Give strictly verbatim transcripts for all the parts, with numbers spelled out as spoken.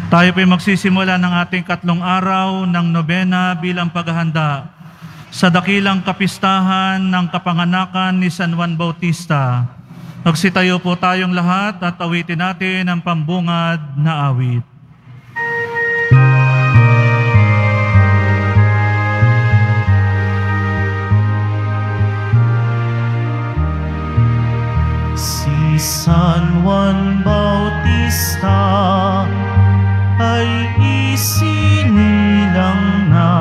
Tayo po'y magsisimula ng ating katlong araw ng nobena bilang paghahanda sa dakilang kapistahan ng kapanganakan ni San Juan Bautista. Magsitayo po tayong lahat at awitin natin ang pambungad na awit. Si San Juan Bautista ay isinilang na,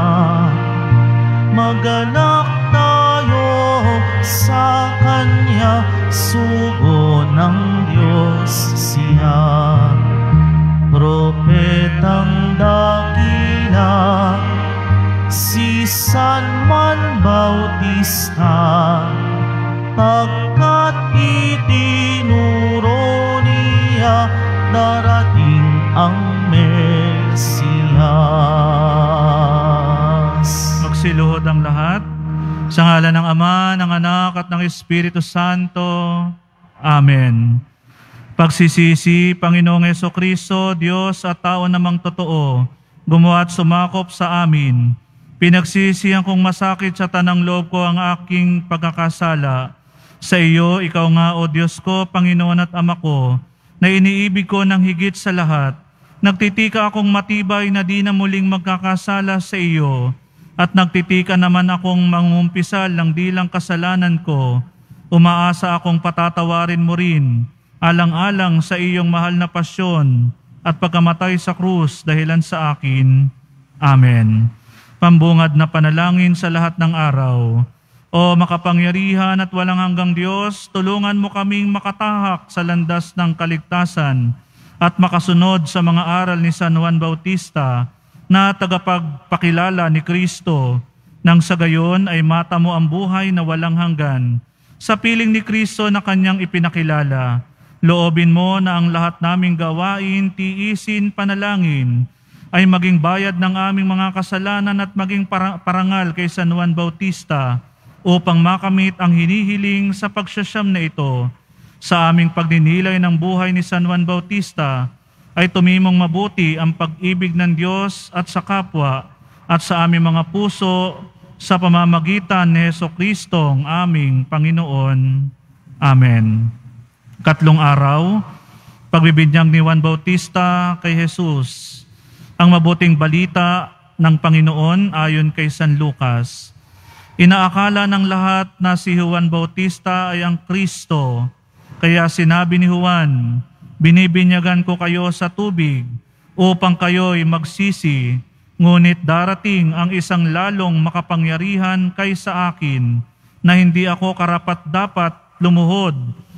magalak tayo sa Kanya, sugo ng Diyos siya. Propetang dakila, si San Juan Bautista, pagkat itinuro niya darating ang Mesiyas. Magsiluhod ang lahat. Sa ngalan ng Ama, ng Anak at ng Espiritu Santo. Amen. Pagsisisi, Panginoong Hesukristo, Diyos at tao namang totoo, gumawa at sumakop sa amin. Pinagsisihan kong masakit sa tanang loob ko ang aking pagkakasala. Sa iyo, ikaw nga, O Diyos ko, Panginoon at Ama ko, na iniibig ko ng higit sa lahat. Nagtitika akong matibay na di na muling magkakasala sa iyo, at nagtitika naman akong mangumpisal ng dilang kasalanan ko. Umaasa akong patatawarin mo rin, alang-alang sa iyong mahal na pasyon at pagkamatay sa krus dahilan sa akin. Amen. Pambungad na panalangin sa lahat ng araw. O makapangyarihan at walang hanggang Diyos, tulungan mo kaming makatahak sa landas ng kaligtasan at makasunod sa mga aral ni San Juan Bautista na tagapagpakilala ni Kristo, nang sa gayon ay matamo ang buhay na walang hanggan. Sa piling ni Kristo na kanyang ipinakilala, loobin mo na ang lahat naming gawain, tiisin, panalangin, ay maging bayad ng aming mga kasalanan at maging parangal kay San Juan Bautista, upang makamit ang hinihiling sa pagsasyam na ito. Sa aming pagninilay ng buhay ni San Juan Bautista, ay tumimong mabuti ang pag-ibig ng Diyos at sa kapwa at sa aming mga puso sa pamamagitan ni Jesucristo, ang aming Panginoon. Amen. Katlong araw, pagbibinyag ni Juan Bautista kay Jesus. Ang mabuting balita ng Panginoon ayon kay San Lucas. Inaakala ng lahat na si Juan Bautista ay ang Kristo, kaya sinabi ni Juan, binibinyagan ko kayo sa tubig upang kayo'y magsisi, ngunit darating ang isang lalong makapangyarihan kaysa akin na hindi ako karapat-dapat lumuhod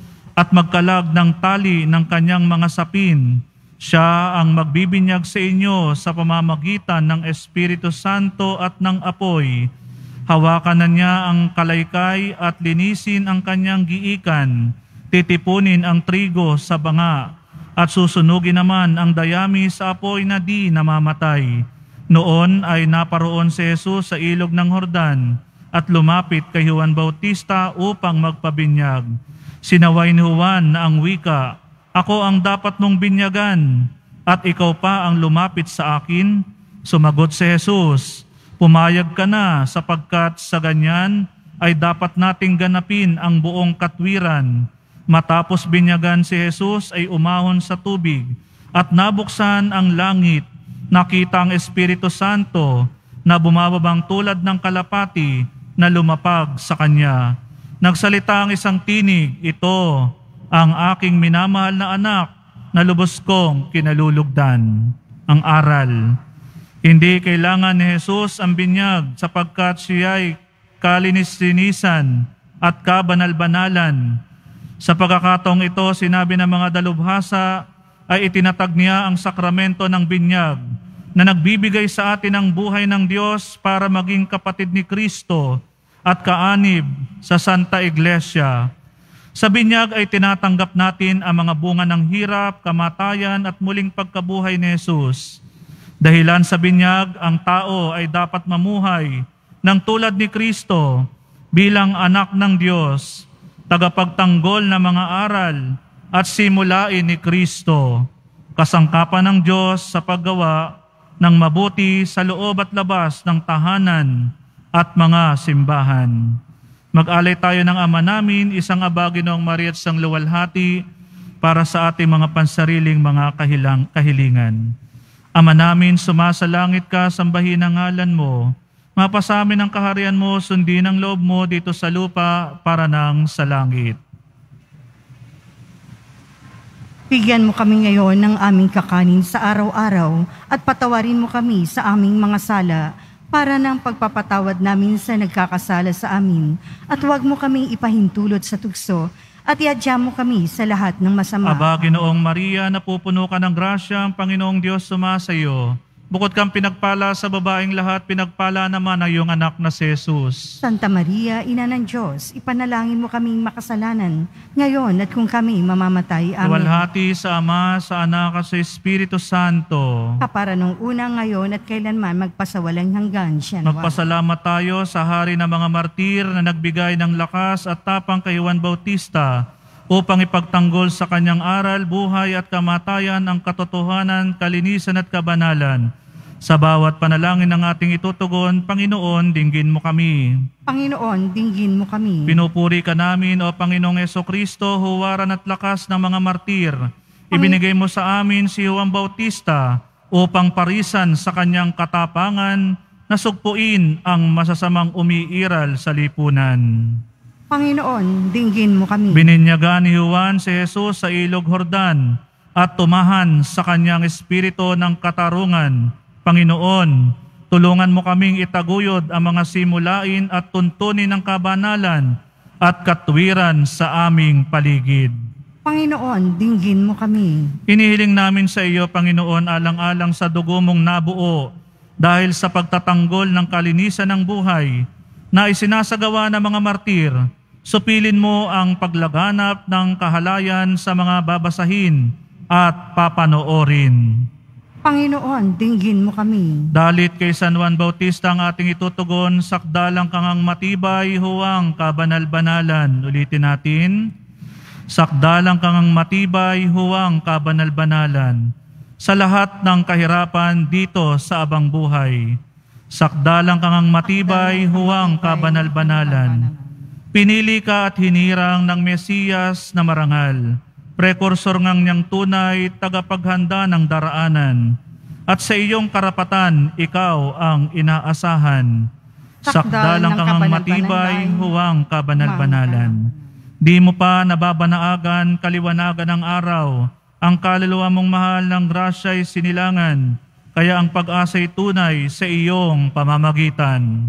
at magkalag ng tali ng kanyang mga sapin. Siya ang magbibinyag sa inyo sa pamamagitan ng Espiritu Santo at ng apoy. Hawakan na niya ang kalaykay at linisin ang kanyang giikan. Titipunin ang trigo sa banga at susunugin naman ang dayami sa apoy na di namamatay. Noon ay naparoon si Jesus sa ilog ng Jordan at lumapit kay Juan Bautista upang magpabinyag. Sinaway ni Juan na ang wika, "Ako ang dapat mong binyagan at ikaw pa ang lumapit sa akin?" Sumagot si Jesus, "Pumayag ka na sapagkat sa ganyan ay dapat nating ganapin ang buong katwiran." Matapos binyagan si Jesus ay umahon sa tubig at nabuksan ang langit. Nakita ang Espiritu Santo na bumababang tulad ng kalapati na lumapag sa kanya. Nagsalita ang isang tinig, "Ito ang aking minamahal na anak na lubos kong kinalulugdan." Ang aral. Hindi kailangan ni Jesus ang binyag sapagkat siya'y kalinis-linisan at kabanal-banalan. Sa pagkakataong ito, sinabi ng mga dalubhasa ay itinatag niya ang sakramento ng binyag na nagbibigay sa atin ng buhay ng Diyos para maging kapatid ni Kristo at kaanib sa Santa Iglesia. Sa binyag ay tinatanggap natin ang mga bunga ng hirap, kamatayan at muling pagkabuhay ni Jesus. Dahilan sa binyag, ang tao ay dapat mamuhay ng tulad ni Kristo bilang anak ng Diyos, tagapagtanggol ng mga aral at simulain ni Kristo. kasangkapan ng Diyos sa paggawa ng mabuti sa loob at labas ng tahanan at mga simbahan. Mag-alay tayo ng Ama namin, isang aba, Ginoong Maria at isang luwalhati, para sa ating mga pansariling mga kahilang, kahilingan. Ama namin, sumasalangit ka, sambahin ang ngalan mo. Mapasamin ang kaharian mo, sundin ang loob mo dito sa lupa para nang sa langit. Bigyan mo kami ngayon ng aming kakanin sa araw-araw at patawarin mo kami sa aming mga sala para ng pagpapatawad namin sa nagkakasala sa amin. At huwag mo kaming ipahintulot sa tukso at iadya mo kami sa lahat ng masama. Aba, Ginoong Maria, napupuno ka ng grasya, ang Panginoong Diyos sumasayo. Bukod kang pinagpala sa babaeng lahat, pinagpala naman ang iyong anak na si Jesus. Santa Maria, Ina ng Diyos, ipanalangin mo kaming makasalanan, ngayon at kung kami mamamatay. Amen. Luwalhati sa Ama, sa Anak, at sa Espiritu Santo. Kapara nung una, ngayon at kailanman magpasawalang hanggan siya nawa. Magpasalamat tayo sa Hari ng mga Martir na nagbigay ng lakas at tapang kay Juan Bautista upang ipagtanggol sa kanyang aral, buhay at kamatayan ang katotohanan, kalinisan at kabanalan. Sa bawat panalangin ng ating itutugon, Panginoon, dinggin mo kami. Panginoon, dinggin mo kami. Pinupuri ka namin, O Panginoong Jesucristo, huwaran at lakas ng mga martir. Ibinigay mo sa amin si Juan Bautista upang parisan sa kanyang katapangan na sugpuin ang masasamang umiiral sa lipunan. Panginoon, dinggin mo kami. Bininyagan ni Juan si Jesus sa ilog Jordan at tumahan sa kanyang espiritu ng katarungan. Panginoon, tulungan mo kaming itaguyod ang mga simulain at tuntunin ng kabanalan at katwiran sa aming paligid. Panginoon, dinggin mo kami. Inihiling namin sa iyo, Panginoon, alang-alang sa dugo mong nabuo dahil sa pagtatanggol ng kalinisan ng buhay na isinasagawa ng mga martir, supilin mo ang paglaganap ng kahalayan sa mga babasahin at papanoorin. Panginoon, dinggin mo kami. Dalit kay San Juan Bautista ang ating itutugon, sakdalang kangang matibay, huwang kabanal-banalan. Ulitin natin. Sakdalang kangang matibay, huwang kabanal-banalan. Sa lahat ng kahirapan dito sa abang buhay. Sakdalang kangang matibay, huwang kabanal-banalan. Pinili ka at hinirang ng Mesiyas na marangal. Prekursor ngang niyang tunay, tagapaghanda ng daraanan. At sa iyong karapatan, ikaw ang inaasahan. Sakdalang kang matibay, huwang kabanal-banalan. Di mo pa nababanaagan, kaliwanagan ng araw. Ang kaluluwa mong mahal ng grasya'y sinilangan. Kaya ang pag-asa'y tunay sa iyong pamamagitan.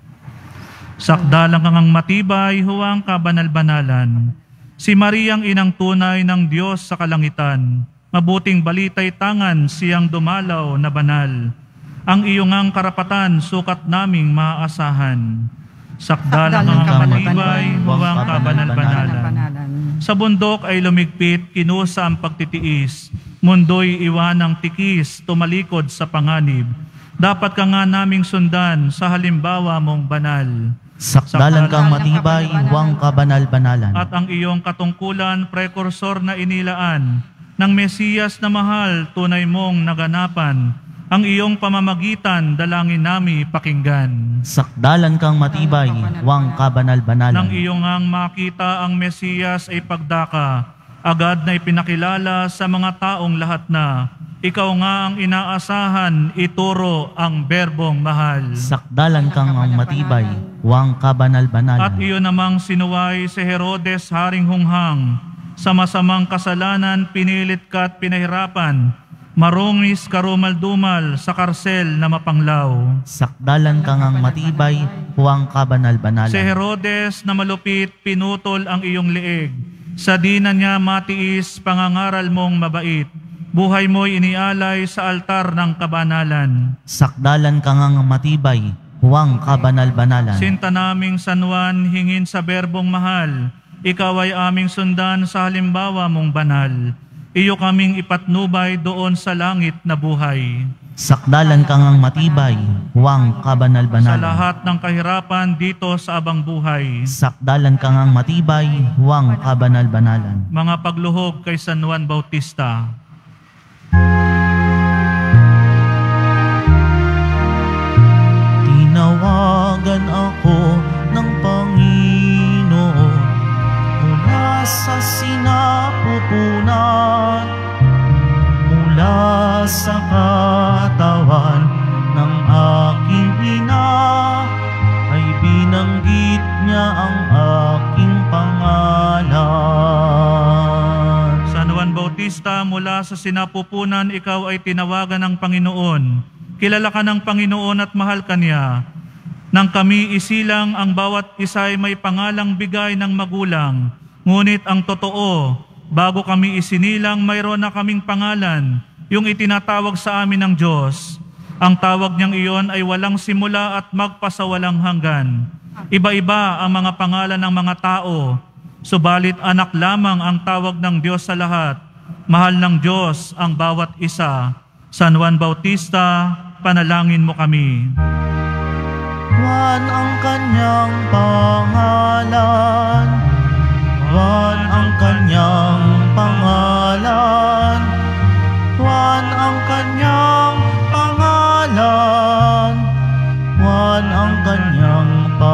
Sakdalang kang matibay, huwang kabanal-banalan. Si Mariang inang tunay ng Diyos sa kalangitan, mabuting balita'y tangan siyang dumalaw na banal. Ang iyong ang karapatan, sukat naming maaasahan. Sakdalang kang matibay, huwang kabanal-banalan. Sa bundok ay lumigpit, kinusa ang pagtitiis. Mundo'y iwan ng tikis, tumalikod sa panganib. Dapat ka nga naming sundan sa halimbawa mong banal. Sakdalan kang matibay, huwang kabanal-banalan. At ang iyong katungkulan, prekursor na inilaan, ng Mesiyas na mahal, tunay mong naganapan, ang iyong pamamagitan, dalangin nami pakinggan. Sakdalan kang matibay, huwang kabanal-banalan. Nang iyong ang makita ang Mesiyas ay pagdaka, agad na ipinakilala sa mga taong lahat na, ikaw nga ang inaasahan, ituro ang berbong mahal. Sakdalan kang ang matibay, huwang kabanal-banalan. At iyon namang sinuway si Herodes haring hunghang, sa masamang kasalanan pinilit ka at pinahirapan, marungis karumal-dumal sa karsel na mapanglaw. Sakdalan kang ang matibay, huwang kabanal-banalan. Si Herodes na malupit pinutol ang iyong leeg, sa di na niya matiis pangangaral mong mabait. Buhay mo'y inialay sa altar ng kabanalan. Sakdalan kang ang matibay, huwang kabanal-banalan. Sinta naming San Juan, hingin sa berbong mahal, ikaw ay aming sundan sa halimbawa mong banal. Iyo kaming ipatnubay doon sa langit na buhay. Sakdalan kang ang matibay, huwang kabanal-banalan. Sa lahat ng kahirapan dito sa abang buhay. Sakdalan kang ang matibay, huwang kabanal-banalan. Mga pagluhog kay San Juan Bautista. mula sa sinapupunan, ikaw ay tinawagan ng Panginoon. Kilala ka ng Panginoon at mahal ka niya. Nang kami isilang, ang bawat isa ay may pangalang bigay ng magulang. Ngunit ang totoo, bago kami isinilang, mayroon na kaming pangalan, yung itinatawag sa amin ng Diyos. Ang tawag niyang iyon ay walang simula at magpasawalang hanggan. Iba-iba ang mga pangalan ng mga tao, subalit anak lamang ang tawag ng Diyos sa lahat. Mahal ng Diyos ang bawat isa. San Juan Bautista, panalangin mo kami. Juan ang kanyang pangalan, Juan ang kanyang pangalan, Juan ang kanyang pangalan, Juan ang kanyang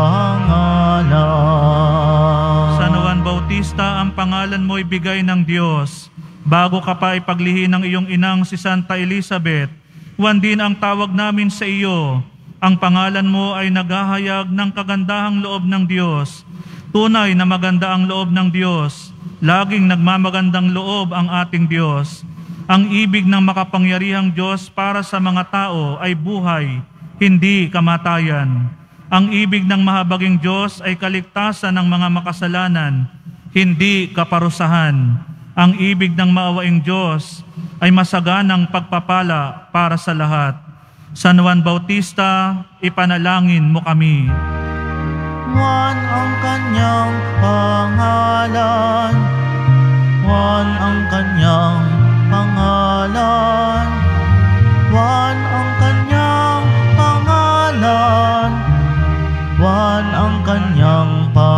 pangalan. San Juan Bautista, ang pangalan mo ibigay ng Diyos. Bago ka pa ipaglihi ng iyong inang si Santa Elizabeth, Juan din ang tawag namin sa iyo. Ang pangalan mo ay naghahayag ng kagandahang loob ng Diyos. Tunay na maganda ang loob ng Diyos. Laging nagmamagandang loob ang ating Diyos. Ang ibig ng makapangyarihang Diyos para sa mga tao ay buhay, hindi kamatayan. Ang ibig ng mahabaging Diyos ay kaligtasan ng mga makasalanan, hindi kaparusahan. Ang ibig ng maawaing Diyos ay masaganang pagpapala para sa lahat. San Juan Bautista, ipanalangin mo kami. Juan ang kanyang pangalan, Juan ang kanyang pangalan, Juan ang kanyang pangalan, Juan ang kanyang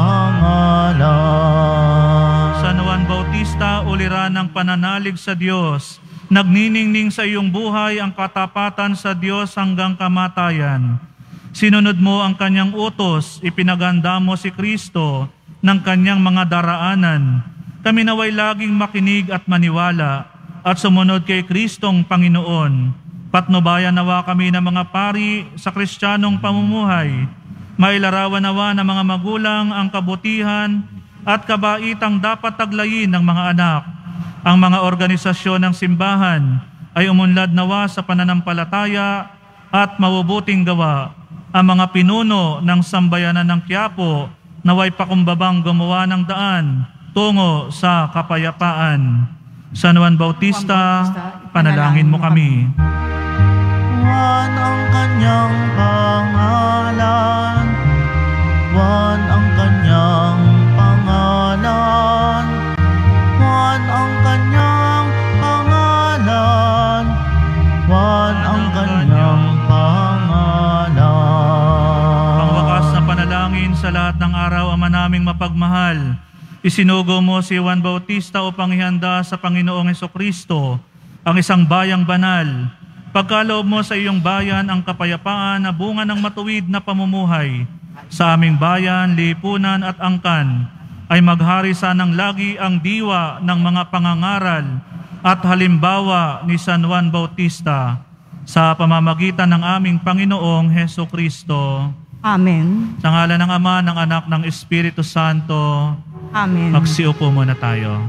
pangalan. San Juan Bautista, uliran ng pananalig sa Diyos. Nagniningning sa iyong buhay ang katapatan sa Diyos hanggang kamatayan. Sinunod mo ang kanyang utos, ipinaganda mo si Kristo ng kanyang mga daraanan. Kami naway laging makinig at maniwala at sumunod kay Kristong Panginoon. Patnubayan nawa kami ng mga pari sa Kristiyanong pamumuhay. Mailarawan nawa ng mga magulang ang kabutihan at kabaitang dapat taglayin ng mga anak. Ang mga organisasyon ng simbahan ay umunlad nawa sa pananampalataya at mabubuting gawa. Ang mga pinuno ng sambayanan ng Quiapo naway pakumbabang gumawa ng daan tungo sa kapayapaan. San Juan Bautista, panalangin mo kami. Juan ang kanyang pangalan, Juan ang kanyang pangalan, Juan ang kanyang pangalan, Juan ang kanyang pangalan. Pangwakas na panalangin sa lahat ng araw, Ama naming mapagmahal, isinugo mo si Juan Bautista upang ihanda sa Panginoong Hesukristo ang isang bayang banal. Pagkaloob mo sa iyong bayan ang kapayapaan na bunga ng matuwid na pamumuhay. Sa aming bayan, lipunan at angkan ay maghari sanang lagi ang diwa ng mga pangangaral at halimbawa ni San Juan Bautista sa pamamagitan ng aming Panginoong Hesukristo. Amen. Sa ngalan ng Ama, ng Anak, ng Espiritu Santo. Amen. Magsiupo muna tayo.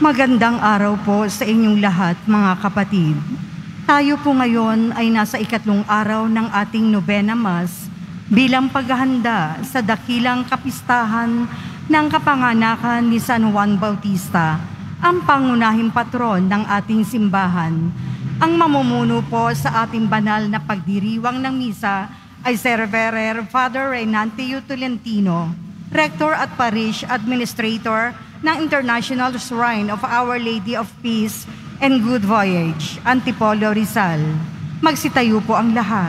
Magandang araw po sa inyong lahat, mga kapatid. Tayo po ngayon ay nasa ikatlong araw ng ating Novena Mass bilang paghahanda sa dakilang kapistahan ng kapanganakan ni San Juan Bautista, ang pangunahing patron ng ating simbahan. Ang mamumuno po sa ating banal na pagdiriwang ng misa ay Sir Reverend Father Reynantio Tolentino, Rector at Parish Administrator ng International Shrine of Our Lady of Peace and Good Voyage, Antipolo, Rizal. Magsitayo po ang lahat.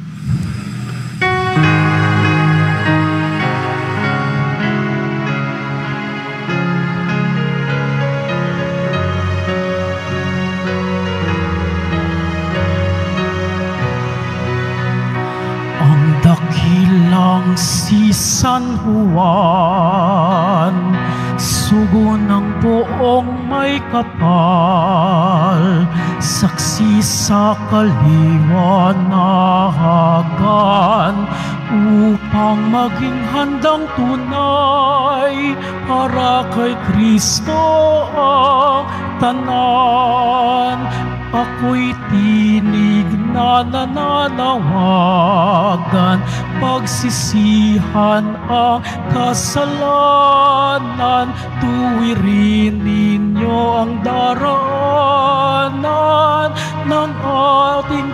Ang dakilang si San Juan, sugo ng poong may kapal, saksi sa kaliwanagan, upang maging handang tunay para kay Kristo ang tanan. Ako'y tinig na nananawagan, pagsisihan ang kasalanan, tuwirin ninyo ang daraanan ng ating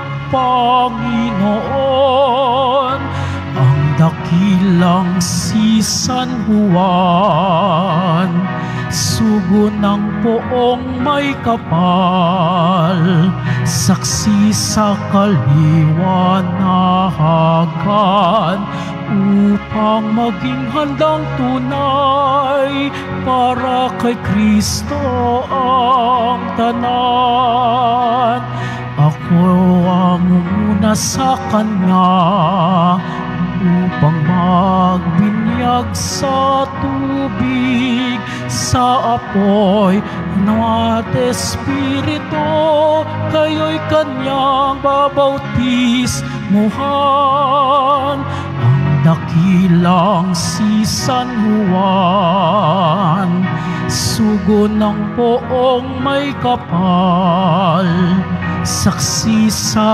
Panginoon. Ang dakilang si San Juan, sugo ng poong may kapal, saksi sa kaliwanagan, upang maging handang tunay para kay Kristo ang tanan. Ako ang una sa Kanya upang magbinyag sa tubig, sa apoy ng Espiritu, kayo'y Kanyang babautismuhan. Ang dakilang si San Juan, sugo ng poong may kapal, saksi sa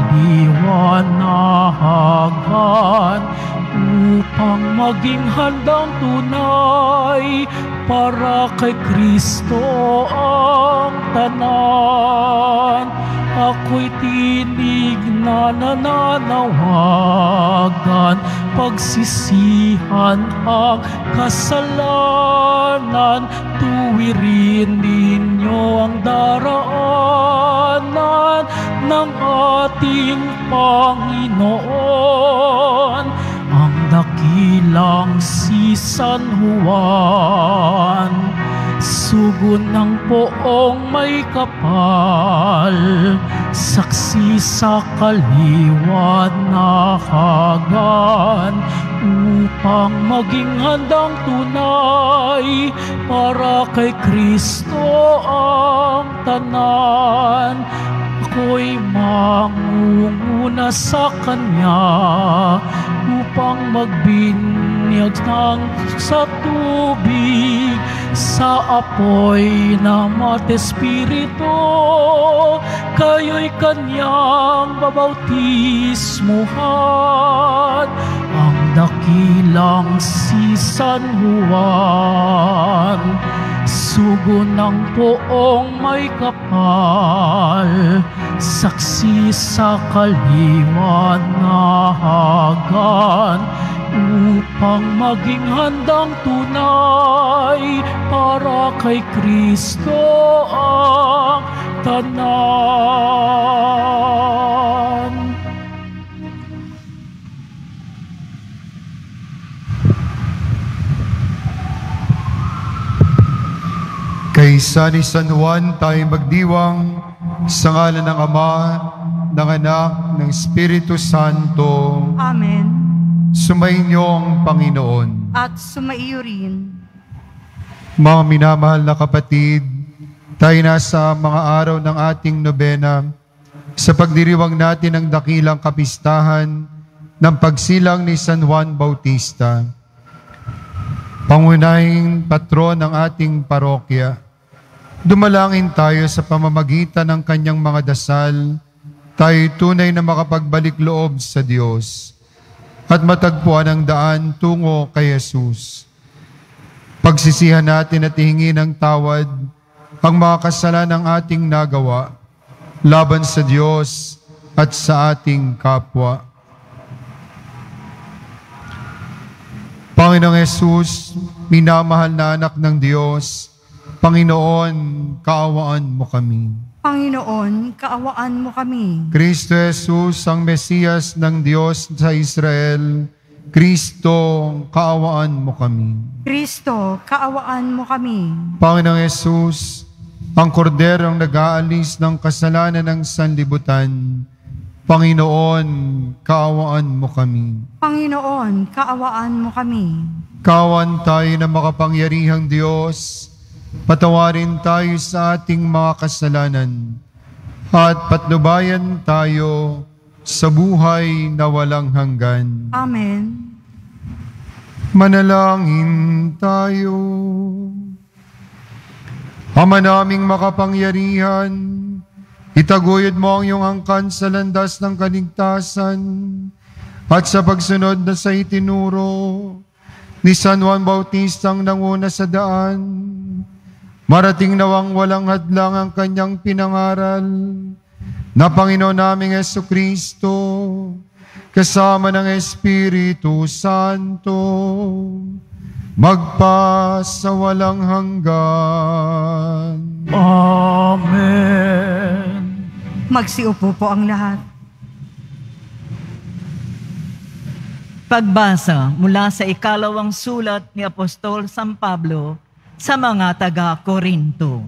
kaliwanagan, upang maging handang tunay para kay Kristo ang tanan. Ako'y tinig na nananawagan, pagsisihan ang kasalanan, tuwirin ninyo ang daraanan ng ating Panginoon. Ang dakilang si San Juan, sugo ng poong may kapal, saksi sa kaliwanagan, upang maging handang tunay para kay Kristo ang tanan. Ako'y mangunguna sa Kanya upang magbinyag ng sa tubig, sa apoy ng Espiritu, kayo'y Kanyang babautismuhan. Ang dakilang si San Juan, sugo ng poong may kapal, saksi sa kaliwanagan, upang maging handang tunay para kay Kristo ang tanan. Kaysa ni San Juan tayo magdiwang sa ngalan ng Ama, ng Anak, ng Espiritu Santo. Amen. Sumainyo ang Panginoon. At sumaiyo rin. Mga minamahal na kapatid, tayo nasa mga araw ng ating nobena sa pagdiriwang natin ng dakilang kapistahan ng pagsilang ni San Juan Bautista, pangunahing patron ng ating parokya. Dumalangin tayo sa pamamagitan ng kanyang mga dasal, tayo tunay na makapagbalik loob sa Diyos at matagpuan ang daan tungo kay Jesus. Pagsisihan natin at hihingi ng tawad ang mga kasalanang ating nagawa laban sa Diyos at sa ating kapwa. Panginoong Jesus, minamahal na anak ng Diyos, Panginoon, kaawaan mo kami. Panginoon, kaawaan mo kami. Kristo Jesus, ang Mesiyas ng Diyos sa Israel, Kristo, kaawaan mo kami. Kristo, kaawaan mo kami. Panginoong Jesus, ang korderong nag-aalis ng kasalanan ng sanlibutan, Panginoon, kaawaan mo kami. Panginoon, kaawaan mo kami. Kaawaan tayo na makapangyarihang Diyos, patawarin tayo sa ating mga kasalanan at patnubayan tayo sa buhay na walang hanggan. Amen. Manalangin tayo. Ama naming makapangyarihan, itaguyod mo ang iyong angkan sa landas ng kaligtasan at sa pagsunod na sa itinuro ni San Juan Bautistang nanguna sa daan. Marating nawang walang hadlang ang kanyang pinangaral na Panginoon naming Jesucristo, kasama ng Espiritu Santo, magpa sa walang hanggan. Amen. Magsiupo po ang lahat. Pagbasa mula sa ikalawang sulat ni Apostol San Pablo sa mga taga-Korinto.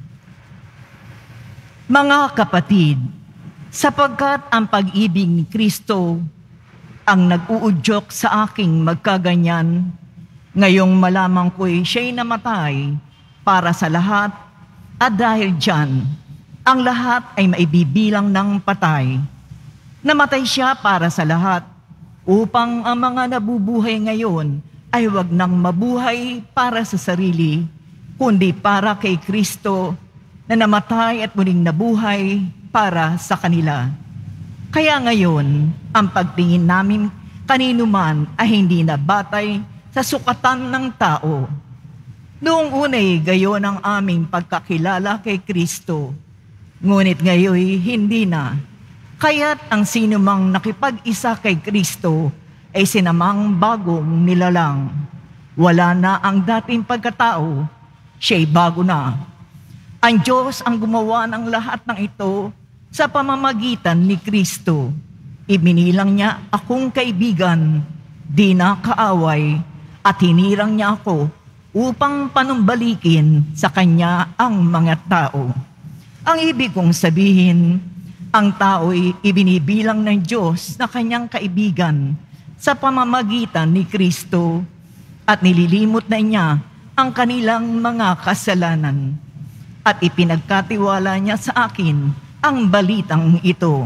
Mga kapatid, sapagkat ang pag-ibig ni Kristo ang nag-uudyok sa aking magkaganyan, ngayong malamang ko'y siya'y namatay para sa lahat, at dahil dyan, ang lahat ay maibibilang ng patay. Namatay siya para sa lahat, upang ang mga nabubuhay ngayon ay wag nang mabuhay para sa sarili, kundi para kay Kristo na namatay at muling nabuhay para sa kanila. Kaya ngayon, ang pagtingin namin kanino man ay hindi na batay sa sukatan ng tao. Noong unay gayon ang aming pagkakilala kay Kristo, ngunit ngayoy hindi na. Kaya't ang sino mang nakipag-isa kay Kristo ay sinamang bagong nilalang. Wala na ang dating pagkatao, siya'y bago na. Ang Diyos ang gumawa ng lahat ng ito sa pamamagitan ni Kristo. Ibinilang niya akong kaibigan, di na kaaway, at hinirang niya ako upang panumbalikin sa Kanya ang mga tao. Ang ibig kong sabihin, ang tao'y ibinibilang ng Diyos na Kanyang kaibigan sa pamamagitan ni Kristo at nililimot na niya ang kanilang mga kasalanan at ipinagkatiwala niya sa akin ang balitang ito.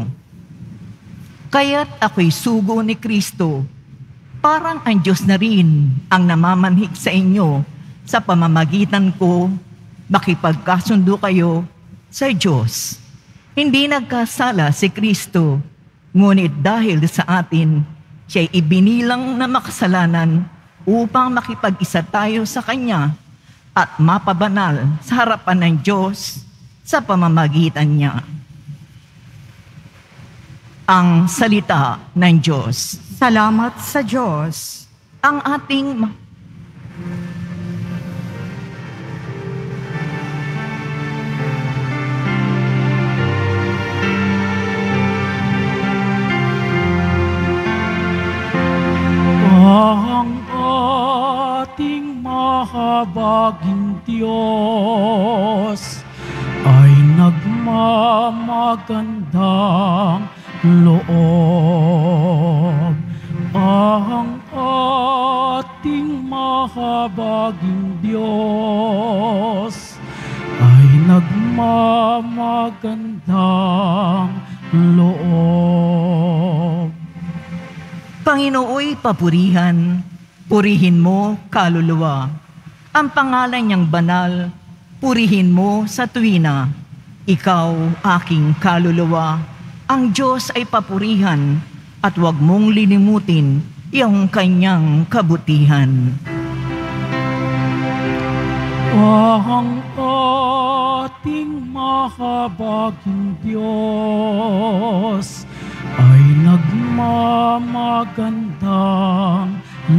Kaya't ako'y sugo ni Kristo, parang ang Diyos na rin ang namamanhik sa inyo sa pamamagitan ko, makipagkasundo kayo sa Diyos. Hindi nagkasala si Kristo, ngunit dahil sa atin, siya'y ibinilang na makasalanan upang makipag-isa tayo sa Kanya at mapabanal sa harapan ng Diyos sa pamamagitan niya. Ang salita ng Diyos. Salamat sa Diyos. Ang ating ma- Ang ating mahabaging Diyos ay nagmamagandang loob. Ang ating mahabaging Diyos ay nagmamagandang loob. Panginooy papurihan, purihin mo kaluluwa. Ang pangalan niyang banal, purihin mo sa tuwina. Ikaw, aking kaluluwa, ang Diyos ay papurihan at huwag mong lilimutin iyong kanyang kabutihan. Ang ating mahabaging Diyos ay nagmamagandang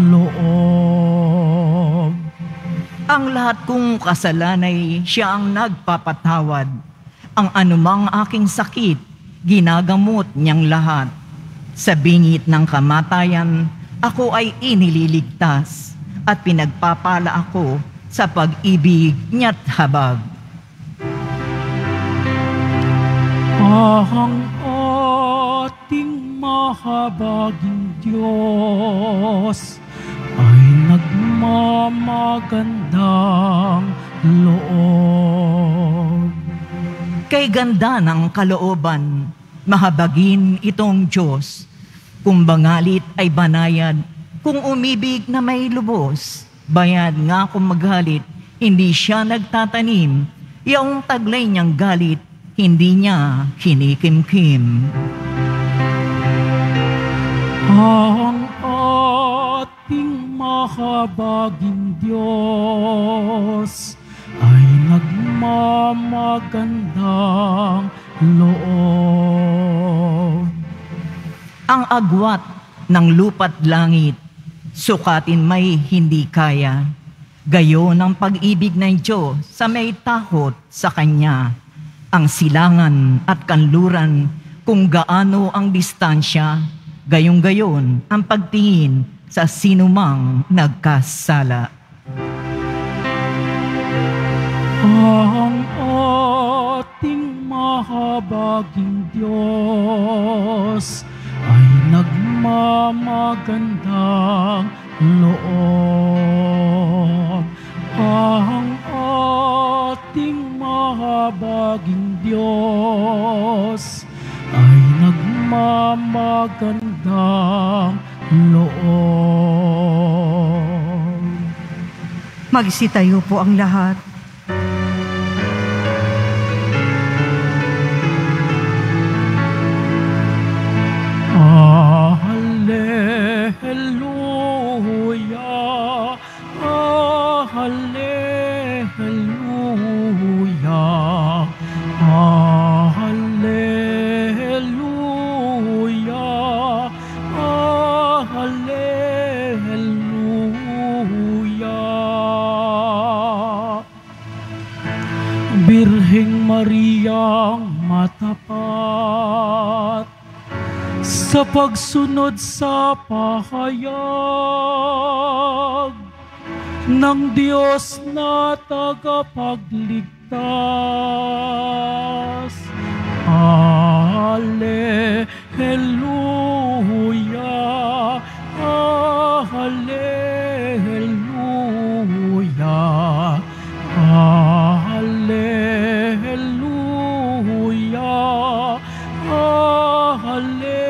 loob. Ang lahat kong kasalanay siya ang nagpapatawad. Ang anumang aking sakit, ginagamot niyang lahat. Sa bingit ng kamatayan, ako ay inililigtas at pinagpapala ako sa pag-ibig niya't habag. Ang ating mahabaging Diyos ay nagmamagandang loob. Kay ganda ng kalooban, mahabagin itong Diyos. Kung bangalit ay banayad, kung umibig na may lubos, bayad nga kung magalit, hindi siya nagtatanim. Iyong taglay niyang galit, hindi niya kinikimkim. Ang ating mahabaging Diyos ay nagmamagandang loob. Ang agwat ng lupa't langit, sukatin may hindi kaya. Gayon ang pag-ibig ng Diyos sa may takot sa Kanya. Ang silangan at kanluran kung gaano ang distansya, gayong-gayon ang pagtingin sa sinumang nagkasala. Ang ating mahabaging Diyos ay nagmamagandang loob. Ang ating mahabaging Diyos ay nagmamagandang loob. Magsitayo po ang lahat. Hallelujah, ah, hallelujah, ah, hallelujah, ah, hallelujah. Birheng Mariang matapat, sa pagsunod sa pahayag ng Diyos na tagapagligtas. Hallelujah, ah, hallelujah, ah, hallelujah, ah, hallelujah.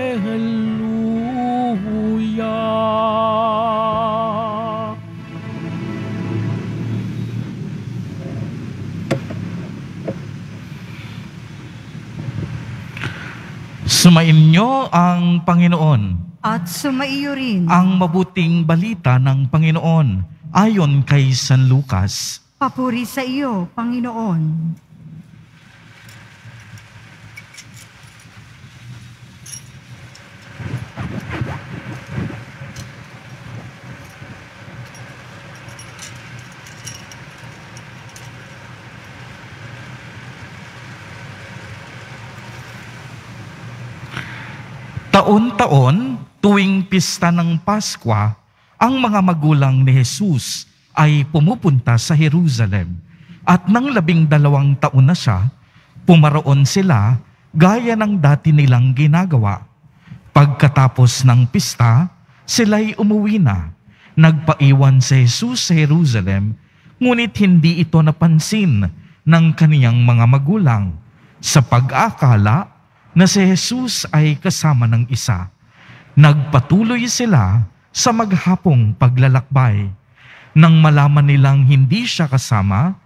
Sumainyo ang Panginoon. At sumaiyo rin. Ang mabuting balita ng Panginoon ayon kay San Lucas. Papuri sa iyo, Panginoon. Taon-taon, tuwing pista ng Pasko, ang mga magulang ni Jesus ay pumupunta sa Jerusalem. At nang labing dalawang taon na siya, pumaroon sila gaya ng dati nilang ginagawa. Pagkatapos ng pista, sila'y umuwi na. Nagpaiwan si Jesus sa Jerusalem, ngunit hindi ito napansin ng kaniyang mga magulang sa pag-akala na si Jesus ay kasama ng isa. Nagpatuloy sila sa maghapong paglalakbay. Nang malaman nilang hindi siya kasama,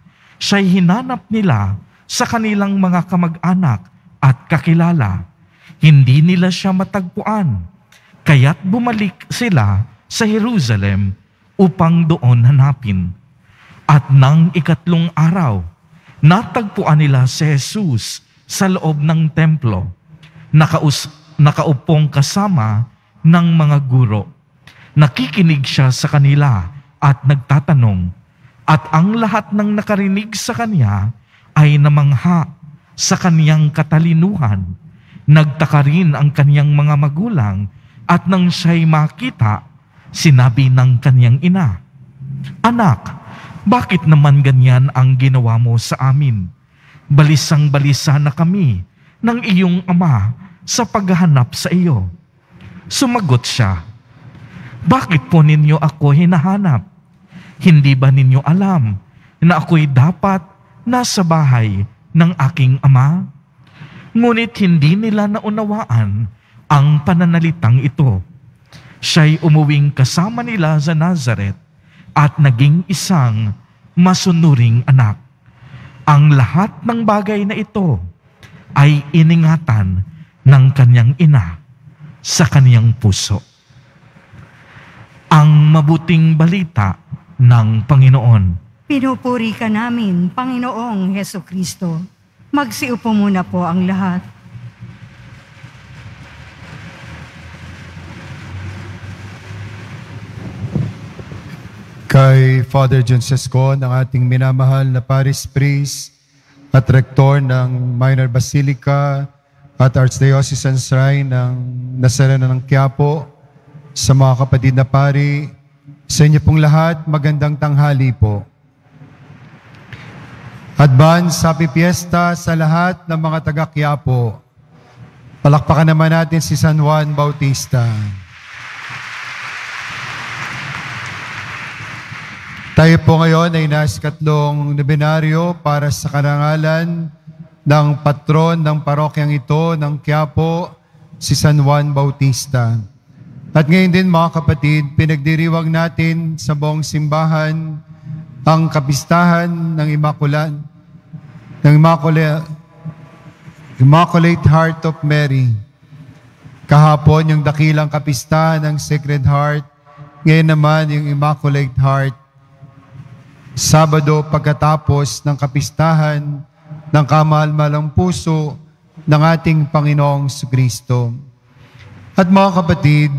siya'y hinanap nila sa kanilang mga kamag-anak at kakilala. Hindi nila siya matagpuan, kaya't bumalik sila sa Jerusalem upang doon hanapin. At nang ikatlong araw, natagpuan nila si Jesus sa loob ng templo, nakaus nakaupong kasama ng mga guro. Nakikinig siya sa kanila at nagtatanong, at ang lahat ng nakarinig sa kanya ay namangha sa kaniyang katalinuhan. Nagtaka rin ang kaniyang mga magulang, at nang siya'y makita, sinabi ng kaniyang ina, "Anak, bakit naman ganyan ang ginawa mo sa amin? Balisang-balisa na kami ng iyong ama sa paghahanap sa iyo." Sumagot siya, "Bakit po ninyo ako hinahanap? Hindi ba ninyo alam na ako'y dapat nasa bahay ng aking ama?" Ngunit hindi nila naunawaan ang pananalitang ito. Siya'y umuwing kasama nila sa Nazaret at naging isang masunuring anak. Ang lahat ng bagay na ito ay iningatan ng kanyang ina sa kaniyang puso. Ang mabuting balita ng Panginoon. Pinupuri ka namin, Panginoong Hesukristo. Magsiupo muna po ang lahat. Kay Father John Sescon, ang ating minamahal na Parish Priest at Rektor ng Minor Basilica at Archdiocesan Shrine ng Nazareno ng Quiapo, sa mga kapatid na pari, sa inyo pong lahat, magandang tanghali po. Advance Happy Fiesta sa lahat ng mga taga-Quiapo. Palakpakan naman natin si San Juan Bautista. Tayo po ngayon ay nasa ikatlong nobenaryo para sa karangalan ng patron ng parokyang ito ng Quiapo, si San Juan Bautista. At ngayon din mga kapatid, pinagdiriwang natin sa buong simbahan ang kapistahan ng Immaculate, ng Immaculate, Immaculate Heart of Mary. Kahapon yung dakilang kapistahan ng Sacred Heart, ngayon naman yung Immaculate Heart. Sabado pagkatapos ng kapistahan ng kamahal-malang puso ng ating Panginoong Kristo. At mga kapatid,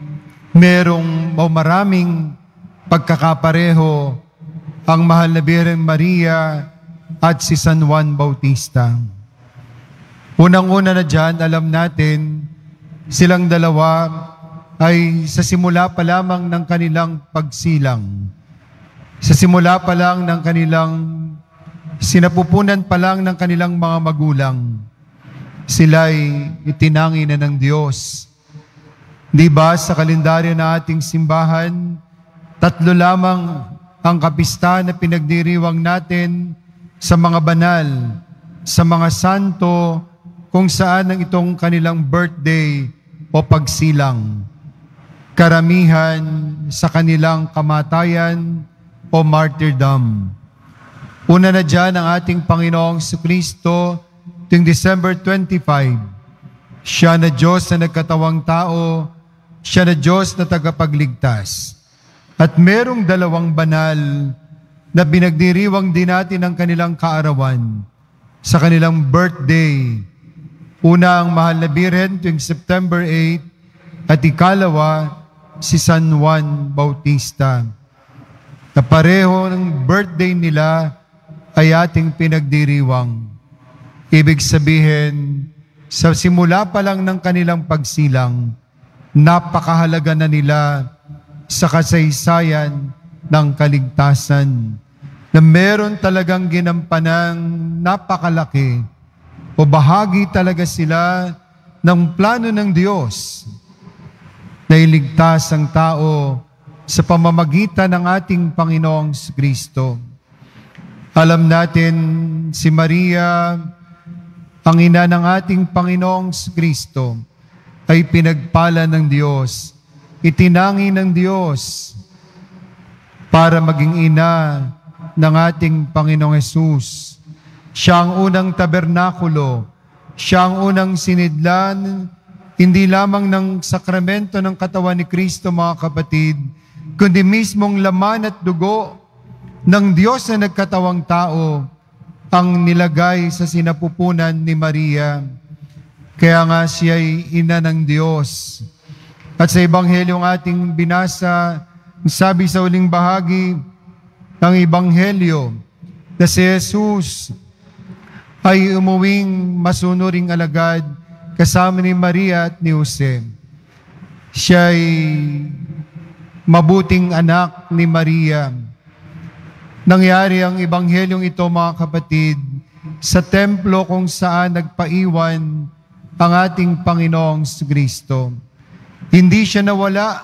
merong maraming pagkakapareho ang mahal na Birheng Maria at si San Juan Bautista. Unang-una na dyan, alam natin, silang dalawa ay sa simula pa lamang ng kanilang pagsilang. Sa simula pa lang ng kanilang, sinapupunan pa lang ng kanilang mga magulang, sila'y itinangi na ng Diyos. Di ba sa kalendaryo na ating simbahan, tatlo lamang ang kapistahan na pinagdiriwang natin sa mga banal, sa mga santo, kung saan ang itong kanilang birthday o pagsilang. Karamihan sa kanilang kamatayan o martyrdom. Una na dyan ang ating Panginoong Kristo tuwing December twenty-five. Siya na Diyos na nagkatawang tao, siya na Diyos na tagapagligtas. At merong dalawang banal na binagdiriwang din natin ang kanilang kaarawan sa kanilang birthday. Una ang mahal na Birhen tuwing September eighth at ikalawa si San Juan Bautista. Na pareho ng birthday nila ay ating pinagdiriwang. Ibig sabihin, sa simula pa lang ng kanilang pagsilang, napakahalaga na nila sa kasaysayan ng kaligtasan, na meron talagang ginampanang napakalaki o bahagi talaga sila ng plano ng Diyos na iligtas ang tao sa pamamagitan ng ating Panginoong Kristo. Alam natin si Maria, ang ina ng ating Panginoong Kristo, ay pinagpala ng Diyos, itinangi ng Diyos para maging ina ng ating Panginoong Hesus. Siya ang unang tabernakulo. Siya ang unang sinidlan, hindi lamang ng sakramento ng katawan ni Kristo, mga kapatid, kundi mismong laman at dugo ng Diyos na nagkatawang tao ang nilagay sa sinapupunan ni Maria. Kaya nga siya ay ina ng Diyos. At sa Ebanghelyong ating binasa, sabi sa uling bahagi ng Ebanghelyo na si Jesus ay umuwing masunuring alagad kasama ni Maria at ni Jose. Siya ay mabuting anak ni Maria. Nangyari ang Ebanghelyong ito, mga kapatid, sa templo kung saan nagpaiwan ang ating Panginoong Kristo. Hindi siya nawala.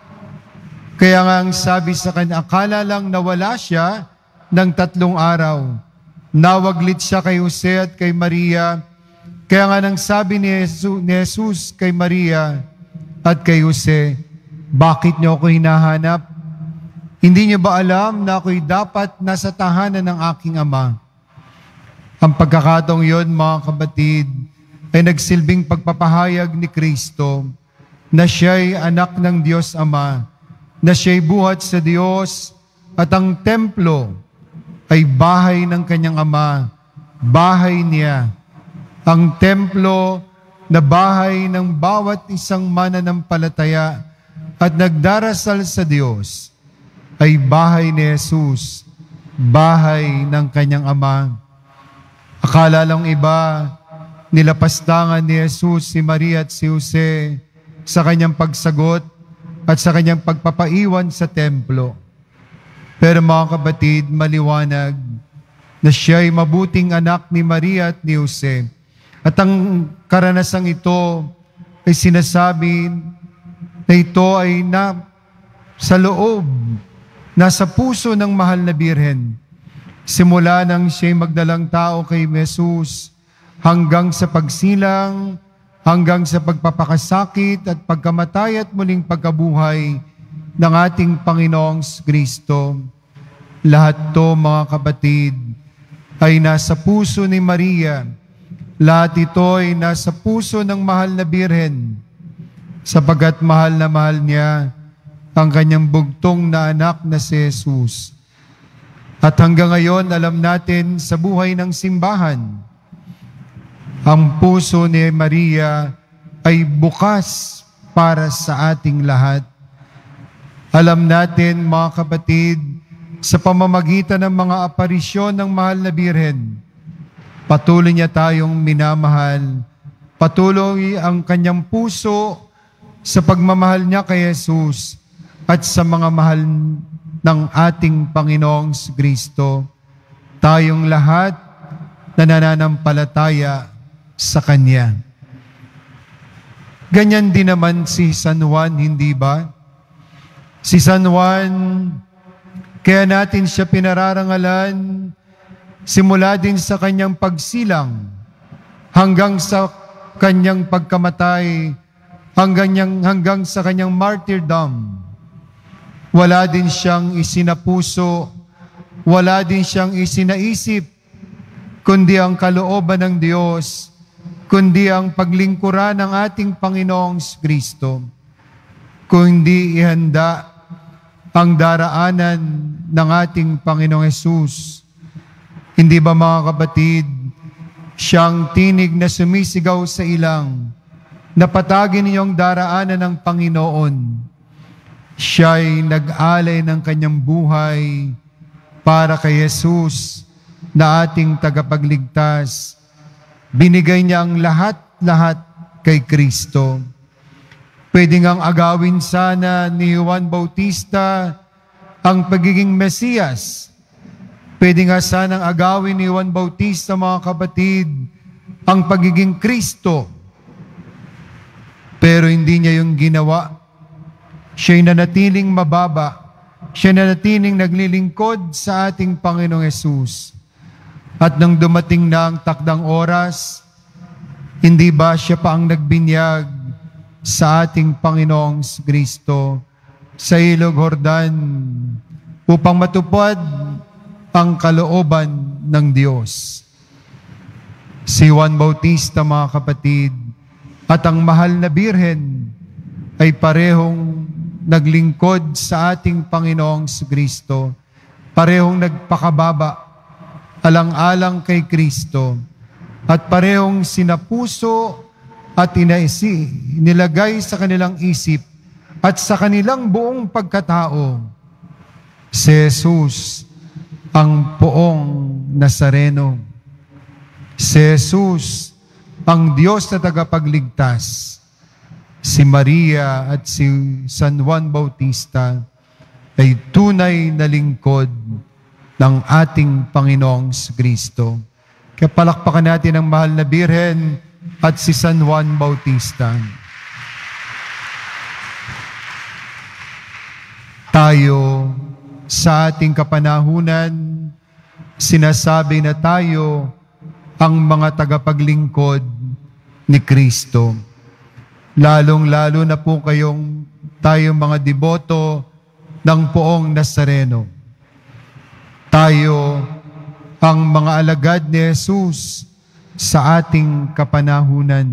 Kaya nga ang sabi sa kanya, akala lang nawala siya ng tatlong araw. Nawaglit siya kay Jose at kay Maria. Kaya nga nang sabi ni Jesus, ni Jesus kay Maria at kay Jose, bakit niyo ako hinahanap? Hindi niyo ba alam na ako'y dapat nasa tahanan ng aking ama? Ang pagkakataong yon, mga kapatid, ay nagsilbing pagpapahayag ni Kristo na siya'y anak ng Diyos Ama, na siya'y buhat sa Diyos at ang templo ay bahay ng kanyang Ama, bahay niya. Ang templo na bahay ng bawat isang mananampalataya at nagdarasal sa Diyos ay bahay ni Jesus, bahay ng kanyang Ama. Akala lang iba, nilapastangan ni Jesus si Maria at si Jose sa kanyang pagsagot at sa kanyang pagpapaiwan sa templo. Pero mga kapatid, maliwanag na siya ay mabuting anak ni Maria at ni Jose. At ang karanasang ito ay sinasabi na ito ay na sa loob, nasa puso ng mahal na Birhen. Simula nang siya'y magdalang tao kay Jesus, hanggang sa pagsilang, hanggang sa pagpapakasakit at pagkamatay at muling pagkabuhay ng ating Panginoong Kristo. Lahat to, mga kapatid, ay nasa puso ni Maria. Lahat ito ay nasa puso ng mahal na Birhen, sapagkat mahal na mahal niya ang kanyang bugtong na anak na si Jesus. At hanggang ngayon, alam natin sa buhay ng simbahan, ang puso ni Maria ay bukas para sa ating lahat. Alam natin, mga kapatid, sa pamamagitan ng mga aparisyon ng mahal na Birhen, patuloy niya tayong minamahal. Patuloy ang kanyang puso sa pagmamahal niya kay Jesus at sa mga mahal ng ating Panginoong Kristo. Tayong lahat na nananampalataya sa Kanya. Ganyan din naman si San Juan, hindi ba? Si San Juan, kaya natin siya pinararangalan simula din sa kanyang pagsilang hanggang sa kanyang pagkamatay, hanggang, hanggang sa kanyang martyrdom. Wala din siyang isinapuso, wala din siyang isinaisip, kundi ang kalooban ng Diyos, kundi ang paglingkuran ng ating Panginoong Kristo, kundi ihanda ang daraanan ng ating Panginoong Hesus. Hindi ba, mga kapatid, siyang tinig na sumisigaw sa ilang, napatagin niyong daraanan ng Panginoon. Siya'y nag-alay ng kanyang buhay para kay Jesus na ating tagapagligtas. Binigay niya ang lahat-lahat kay Kristo. Pwede ngang agawin sana ni Juan Bautista ang pagiging Mesiyas. Pwede nga sanang agawin ni Juan Bautista, mga kapatid, ang pagiging Kristo. Pero hindi niya yung ginawa. Siya'y nanatiling mababa. Siya nanatiling naglilingkod sa ating Panginoong Hesus. At nang dumating na ang takdang oras, hindi ba siya pa ang nagbinyag sa ating Panginoong Kristo sa Ilog Jordan upang matupad ang kalooban ng Diyos. Si Juan Bautista, mga kapatid, at ang mahal na Birhen ay parehong naglingkod sa ating Panginoong Kristo, parehong nagpakababa, alang-alang kay Kristo, at parehong sinapuso at inaisi, nilagay sa kanilang isip at sa kanilang buong pagkatao, si Jesus, ang poong Nazareno. Si Jesus, ang Diyos na tagapagligtas. Si Maria at si San Juan Bautista ay tunay na lingkod ng ating Panginoong Kristo. Kaya palakpakan natin ang mahal na Birhen at si San Juan Bautista. Tayo, sa ating kapanahunan, sinasabi na tayo ang mga tagapaglingkod ni Kristo. Lalong-lalo na po kayong tayo mga deboto ng poong Nazareno. Tayo ang mga alagad ni Jesus sa ating kapanahunan.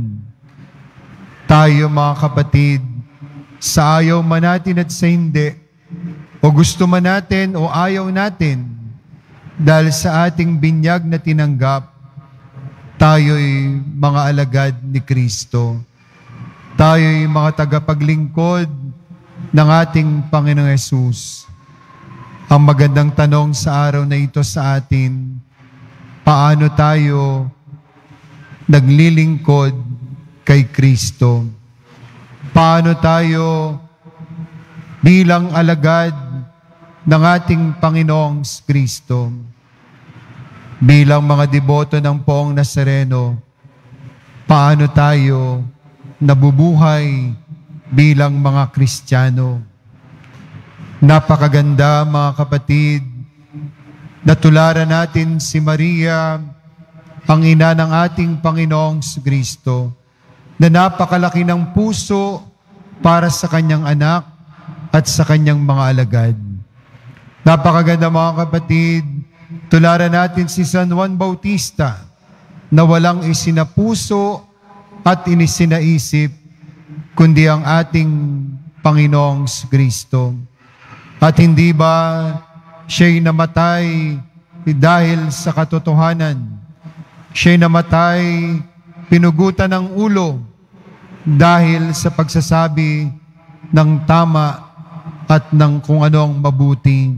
Tayo mga kapatid, sa ayaw man natin at sa hindi, o gusto man natin o ayaw natin, dahil sa ating binyag na tinanggap, tayo'y mga alagad ni Kristo. Tayo'y mga tagapaglingkod ng ating Panginoong Hesus. Ang magandang tanong sa araw na ito sa atin, paano tayo naglilingkod kay Kristo? Paano tayo bilang alagad ng ating Panginoong Kristo, bilang mga deboto ng poong Nazareno, paano tayo nabubuhay bilang mga Kristiyano? Napakaganda, mga kapatid, natularan natin si Maria, ang ina ng ating Panginoong Kristo, na napakalaki ng puso para sa kanyang anak at sa kanyang mga alagad. Napakaganda, mga kapatid, tularan natin si San Juan Bautista na walang isinapuso at inisinaisip kundi ang ating Panginoong Kristo. At hindi ba siya'y namatay dahil sa katotohanan? Siya'y namatay, pinugutan ng ulo dahil sa pagsasabi ng tama at ng kung ano ang mabuti.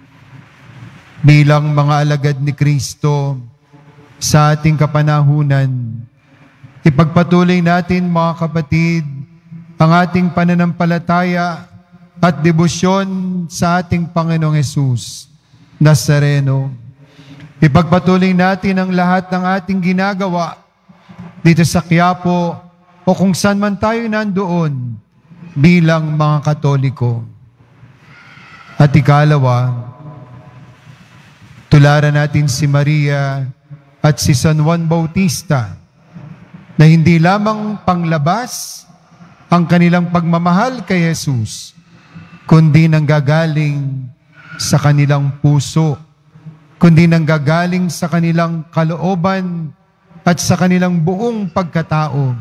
Bilang mga alagad ni Kristo sa ating kapanahunan, ipagpatuloy natin, mga kapatid, ang ating pananampalataya at debosyon sa ating Panginoong Hesus Nazareno. Ipagpatuloy natin ang lahat ng ating ginagawa dito sa Quiapo o kung saan man tayo nandoon bilang mga Katoliko. At ikalawa, tularan natin si Maria at si San Juan Bautista na hindi lamang panglabas ang kanilang pagmamahal kay Jesus, kundi nanggagaling sa kanilang puso, kundi nanggagaling sa kanilang kalooban at sa kanilang buong pagkatao.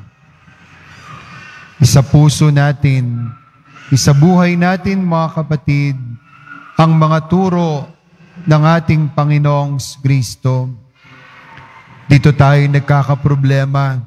Isa puso natin, isa buhay natin, mga kapatid, ang mga turo ng ating Panginoong Kristo. Dito tayo nagkakaproblema.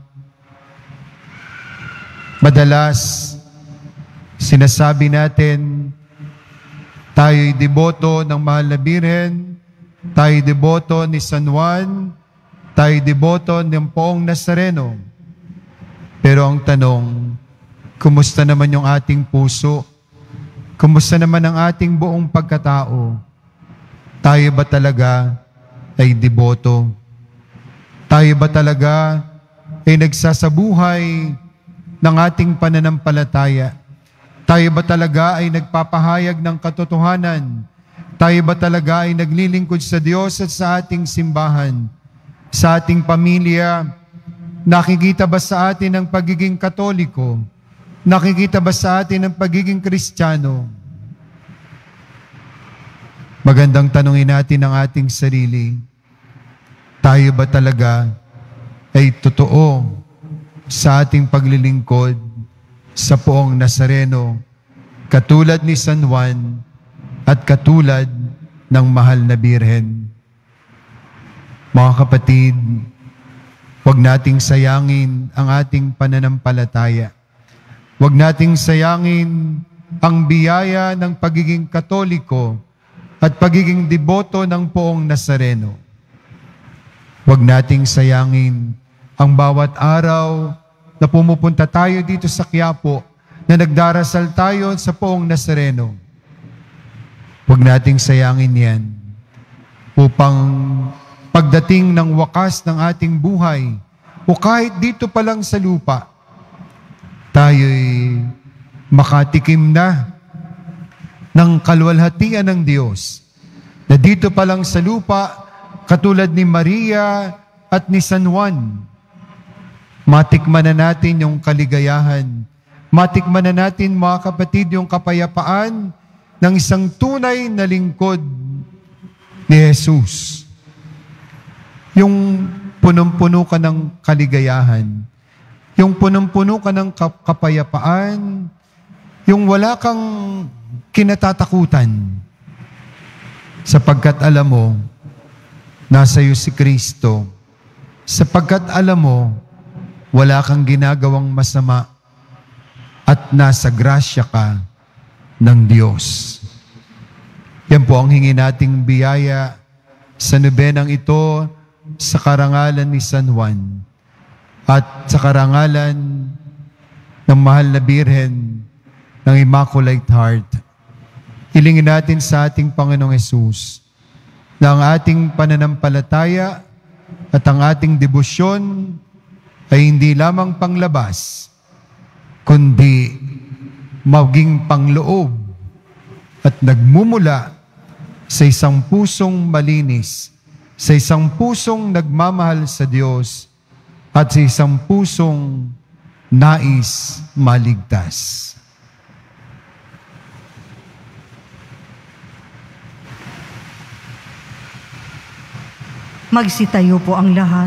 Madalas, sinasabi natin, tayo'y deboto ng Mahal na Birhen, tayo'y deboto ni San Juan, tayo'y deboto ng poong Nazareno. Pero ang tanong, kumusta naman yung ating puso? Kumusta naman ang ating buong pagkatao? Tayo ba talaga ay deboto? Tayo ba talaga ay nagsasabuhay ng ating pananampalataya? Tayo ba talaga ay nagpapahayag ng katotohanan? Tayo ba talaga ay naglilingkod sa Diyos at sa ating simbahan? Sa ating pamilya, nakikita ba sa atin ang pagiging Katoliko? Nakikita ba sa atin ang pagiging Kristiyano? Magandang tanungin natin ang ating sarili. Tayo ba talaga ay totoo sa ating paglilingkod sa Poong Nazareno, katulad ni San Juan at katulad ng Mahal na Birhen? Mga kapatid, huwag nating sayangin ang ating pananampalataya. Huwag nating sayangin ang biyaya ng pagiging Katoliko at pagiging deboto ng Poong Nazareno. Huwag nating sayangin ang bawat araw na pumupunta tayo dito sa Quiapo, na nagdarasal tayo sa Poong Nazareno. Huwag nating sayangin yan upang pagdating ng wakas ng ating buhay, o kahit dito pa lang sa lupa, tayo'y makatikim na ng kaluwalhatian ng Diyos, na dito pa lang sa lupa, katulad ni Maria at ni San Juan, matikman na natin yung kaligayahan, matikman na natin, mga kapatid, yung kapayapaan ng isang tunay na lingkod ni Jesus. Yung punong-puno ka ng kaligayahan, yung punong-puno ka ng kap- kapayapaan, yung wala kang kinatatakutan, sapagkat alam mo, nasa iyo si Kristo, sapagkat alam mo, wala kang ginagawang masama at nasa grasya ka ng Diyos. Yan po ang hingi nating biyaya sa nobenang ito, sa karangalan ni San Juan at sa karangalan ng Mahal na Birhen ng Immaculate Heart. Hilingin natin sa ating Panginoong Hesus na ang ating pananampalataya at ang ating debosyon ay hindi lamang panglabas, kundi maging pangloob at nagmumula sa isang pusong malinis, sa isang pusong nagmamahal sa Diyos, at sa isang pusong nais maligtas. Magsitayo po ang lahat.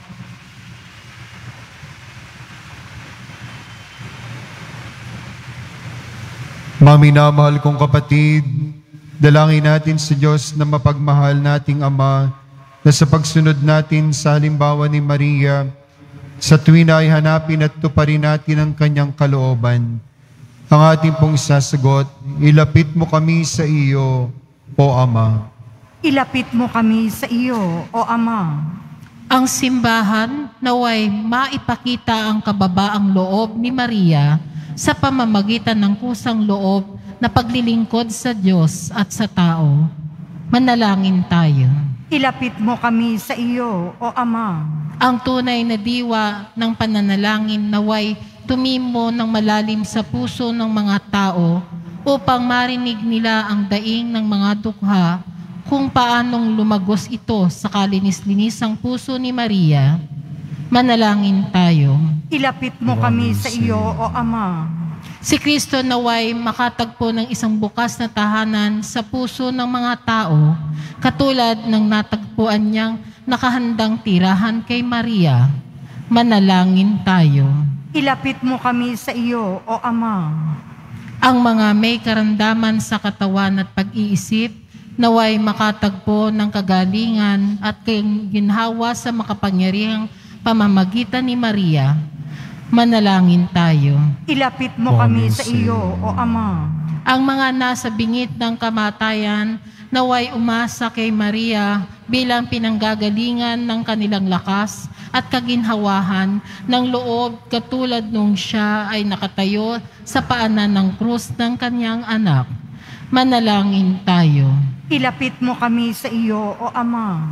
Maminamahal kong kapatid, dalangin natin sa Diyos na mapagmahal nating Ama, na sa pagsunod natin sa halimbawa ni Maria, sa tuwin na ay hanapin at tuparin natin ang kanyang kalooban. Ang ating pong sasagot, ilapit mo kami sa iyo, O Ama. Ilapit mo kami sa iyo, O Ama. Ang simbahan naway maipakita ang kababaang loob ni Maria sa pamamagitan ng kusang loob na paglilingkod sa Diyos at sa tao. Manalangin tayo. Ilapit mo kami sa iyo, O Ama. Ang tunay na diwa ng pananalangin naway tumimo ng malalim sa puso ng mga tao upang marinig nila ang daing ng mga dukha kung paanong lumagos ito sa kalinis-linisang puso ni Maria. Manalangin tayo. Ilapit mo kami sa iyo, O Ama. Si Kristo naway makatagpo ng isang bukas na tahanan sa puso ng mga tao, katulad ng natagpuan niyang nakahandang tirahan kay Maria. Manalangin tayo. Ilapit mo kami sa iyo, O Ama. Ang mga may karamdaman sa katawan at pag-iisip, naway makatagpo ng kagalingan at ginhawa sa makapangyarihang pamamagitan ni Maria. Manalangin tayo. Ilapit mo kami sa iyo, O Ama. Ang mga nasa bingit ng kamatayan, naway umasa kay Maria bilang pinanggagalingan ng kanilang lakas at kaginhawahan ng loob, katulad nung siya ay nakatayo sa paanan ng krus ng kanyang anak. Manalangin tayo. Ilapit mo kami sa iyo, O Ama.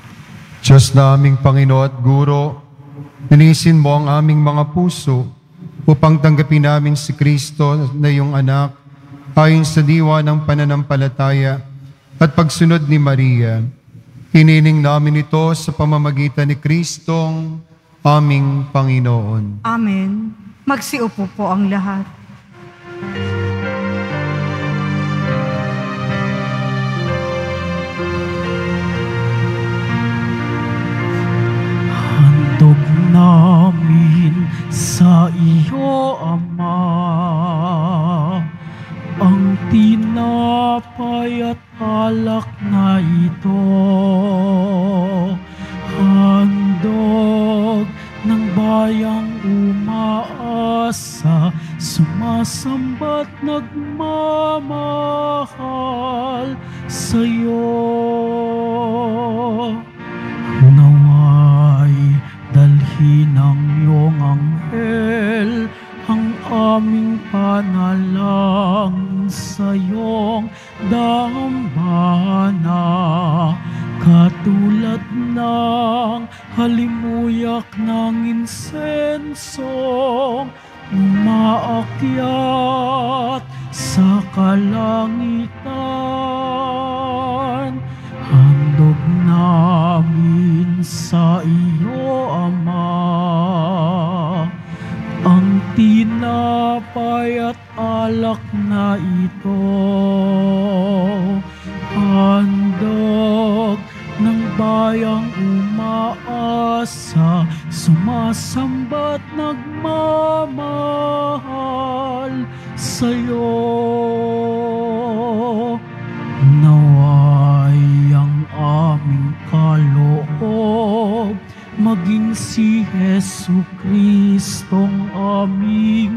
Diyos na aming Panginoon at Guro, linisin mo ang aming mga puso upang tanggapin namin si Kristo na iyong anak ayon sa diwa ng pananampalataya at pagsunod ni Maria. Hiniling namin ito sa pamamagitan ni Kristong aming Panginoon. Amen. Magsiupo po ang lahat. sa iyo, Ama, ang tinapay at alak na ito, handog ng bayang umaasa, sumasamba't nagmamahal sa iyo. Naway dalhin ng iyong anghel ang aming panalangin sa iyong dambana, katulad ng halimuyak ng insensong umaakyat sa kalangitan. Handog namin sa iyo, Ama, ang tinapay at alak na ito, handog ng bayang umaasa, sumasamba't nagmamahal sa iyo. Naway ang aming kaloob maging si Jesu Kristong aming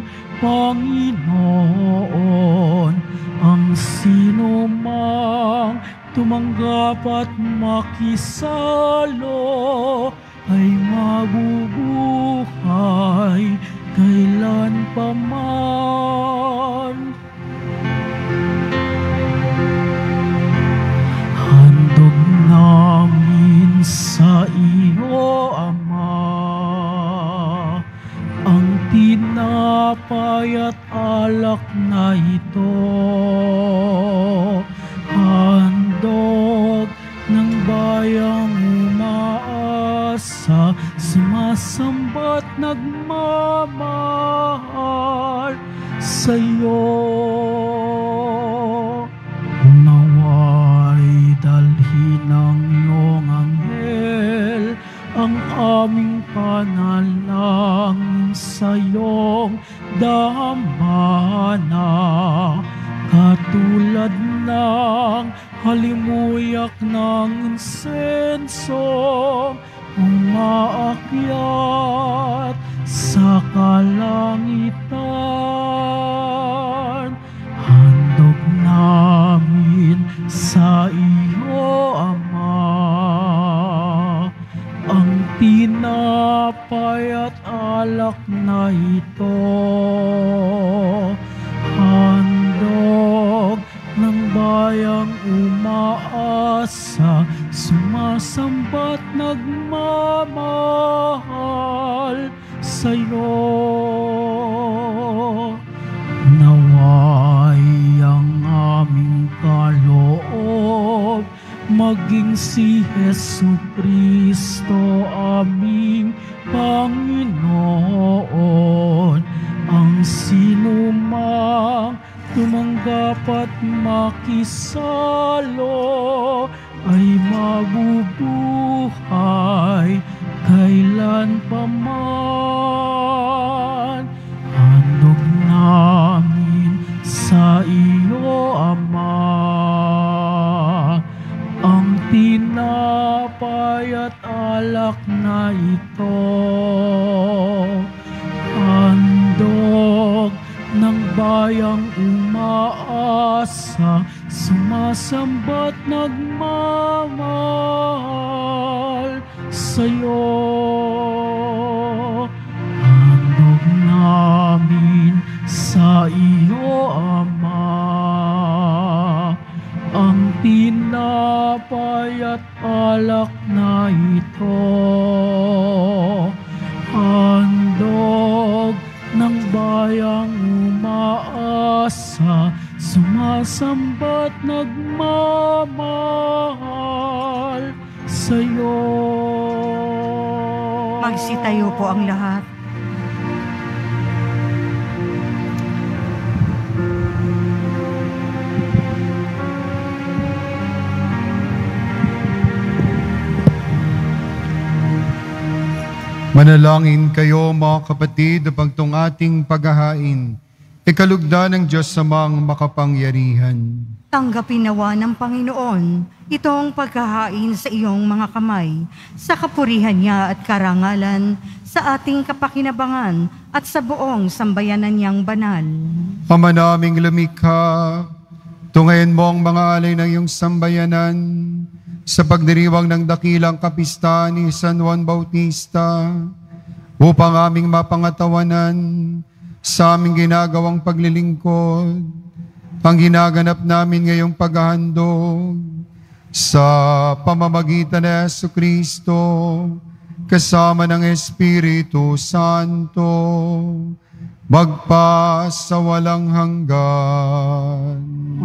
Panginoon. Ang sino mang tumanggap at makisalo ay mabubuhay kailan pa man. Handog namin sa iyo, Ama, ang tinapay at alak na ito, handog ng bayang umaasa, sumasamba't nagmamahal sa iyo. Naway dalhin ng iyong anghel ang aming panalangin sa iyong dambana, katulad ng halimuyak ng insenso umaakyat sa kalangitan. Handog namin sa iyo, Ama, ang tinapay at alak na ito, handog ng bayang umaasa, sumasamba't nagmamahal sa iyo. Naway ang aming kaloob maging si Jesu Kristo aming Panginoon. Ang sino mang tumanggap at makisalo ay mabubuhay kailan pa man. Handog namin sa iyo, Ama, ang tinapay at alak na ito, handog ng bayang umaasa, sumasamba't nagmamahal sa iyo. Handog namin sa iyo, Ama, ang tinapay at alak na ito, handog ng bayang umaasa, sumasamba't nagmamahal sa iyo. Magsitayo po ang lahat. Manalangin kayo mga kapatid upang tong ating paghahain, ikalugdan ng Diyos sa mga makapangyarihan. Tanggapin nawa ng Panginoon itong paghahain sa iyong mga kamay, sa kapurihan niya at karangalan, sa ating kapakinabangan at sa buong sambayanan niyang banal. Ama naming lumikha, tungayin mo ang mga alay ng iyong sambayanan sa pagdiriwang ng dakilang kapistahan ni San Juan Bautista, upang aming mapangatawanan sa aming ginagawang paglilingkod, ang ginaganap namin ngayong paghahandog sa pamamagitan ni Jesucristo, kasama ng Espiritu Santo, magpa sa walang hanggan.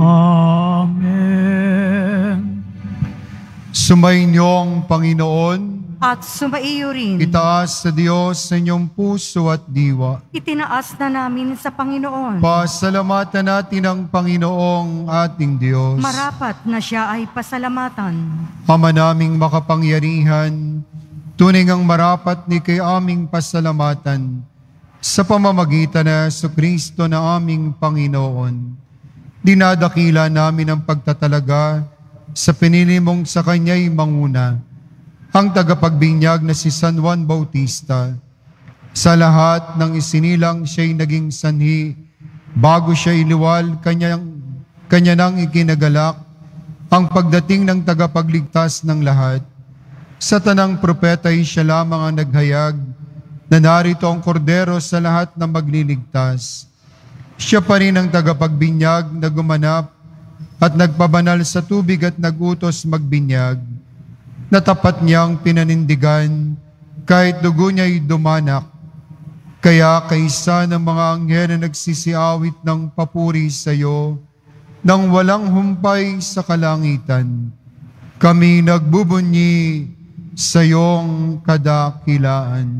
Amen. Sumainyo ang Panginoon, At sumaiyo rin. itaas sa Diyos sa inyong puso at diwa. Itinaas na namin sa Panginoon. Pasalamatan natin ang Panginoong ating Diyos. Marapat na siya ay pasalamatan. Ama naming makapangyarihan, tunay ngang marapat ni kay aming pasalamatan sa pamamagitan na Jesucristo na aming Panginoon. Dinadakila namin ang pagtatalaga sa pinili mong sa Kanya'y manguna, ang tagapagbinyag na si San Juan Bautista. Sa lahat ng isinilang siya'y naging sanhi, bago siya iliwal, kanyang, kanya nang ikinagalak ang pagdating ng tagapagligtas ng lahat. Sa tanang propeta'y siya lamang ang naghayag na narito ang kordero sa lahat ng magliligtas. Siya pa rin ang tagapagbinyag na gumanap at nagpabanal sa tubig at nagutos magbinyag, na tapat niyang pinanindigan kahit dugo niya'y dumanak. Kaya kaysa ng mga anghel na nagsisiawit ng papuri sa iyo, nang walang humpay sa kalangitan, kami nagbubunyi sa iyong kadakilaan.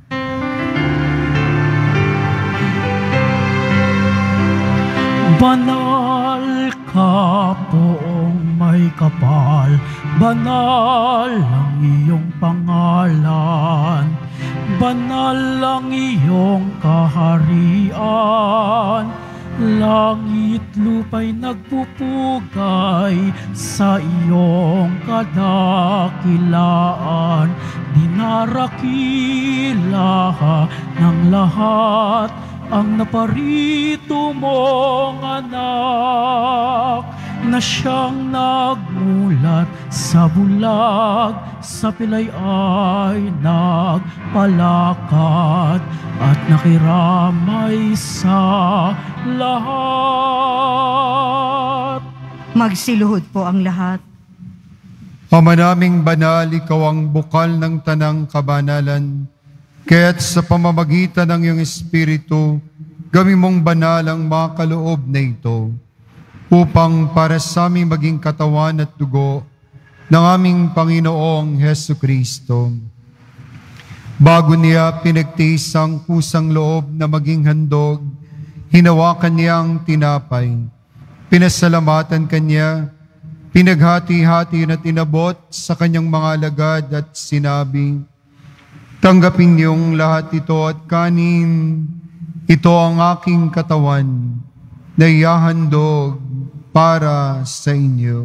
Banal ka poong may kapal, banal ang iyong pangalan, banal ang iyong kaharian, langit lupa'y nagpupugay sa iyong kadakilaan, dinarakila ng lahat ang naparito mong anak, na siyang nagmulat sa bulag, sa pilay ay nagpalakad at nakiramay sa lahat. Magsiluhod po ang lahat. Ama naming banal, ikaw ang bukal ng tanang kabanalan, kaya't sa pamamagitan ng iyong Espiritu, gawin mong banal ang mga kaloob na ito, upang para sa aming maging katawan at dugo ng aming Panginoong Jesucristo. Bago niya pinagtiis ang kusang loob na maging handog, hinawakan niya ang tinapay, pinasalamatan kanya, pinaghati-hati na tinabot sa kanyang mga alagad at sinabi, tanggapin niyong lahat ito at kanin, ito ang aking katawan na ihahandog para sa inyo.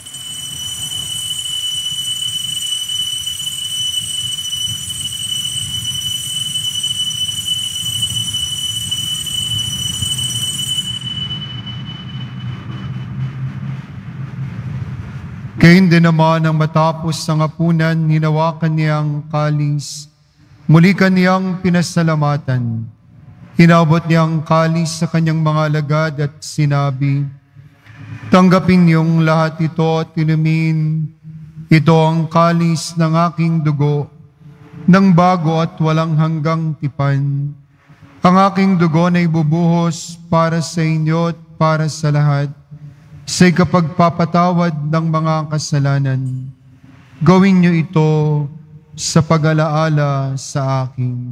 Gayun din naman ang matapos ang hapunan, hinawakan niya ang kalis, muli kaniyang pinasalamatan. Hinabot niya ang kalis sa kanyang mga alagad at sinabi, tanggapin niyong lahat ito at inumin. Ito ang kalis ng aking dugo, ng bago at walang hanggang tipan. Ang aking dugo na ibubuhos para sa inyo at para sa lahat, sa ikapagpapatawad ng mga kasalanan. Gawin niyo ito sa pag-alaala sa akin.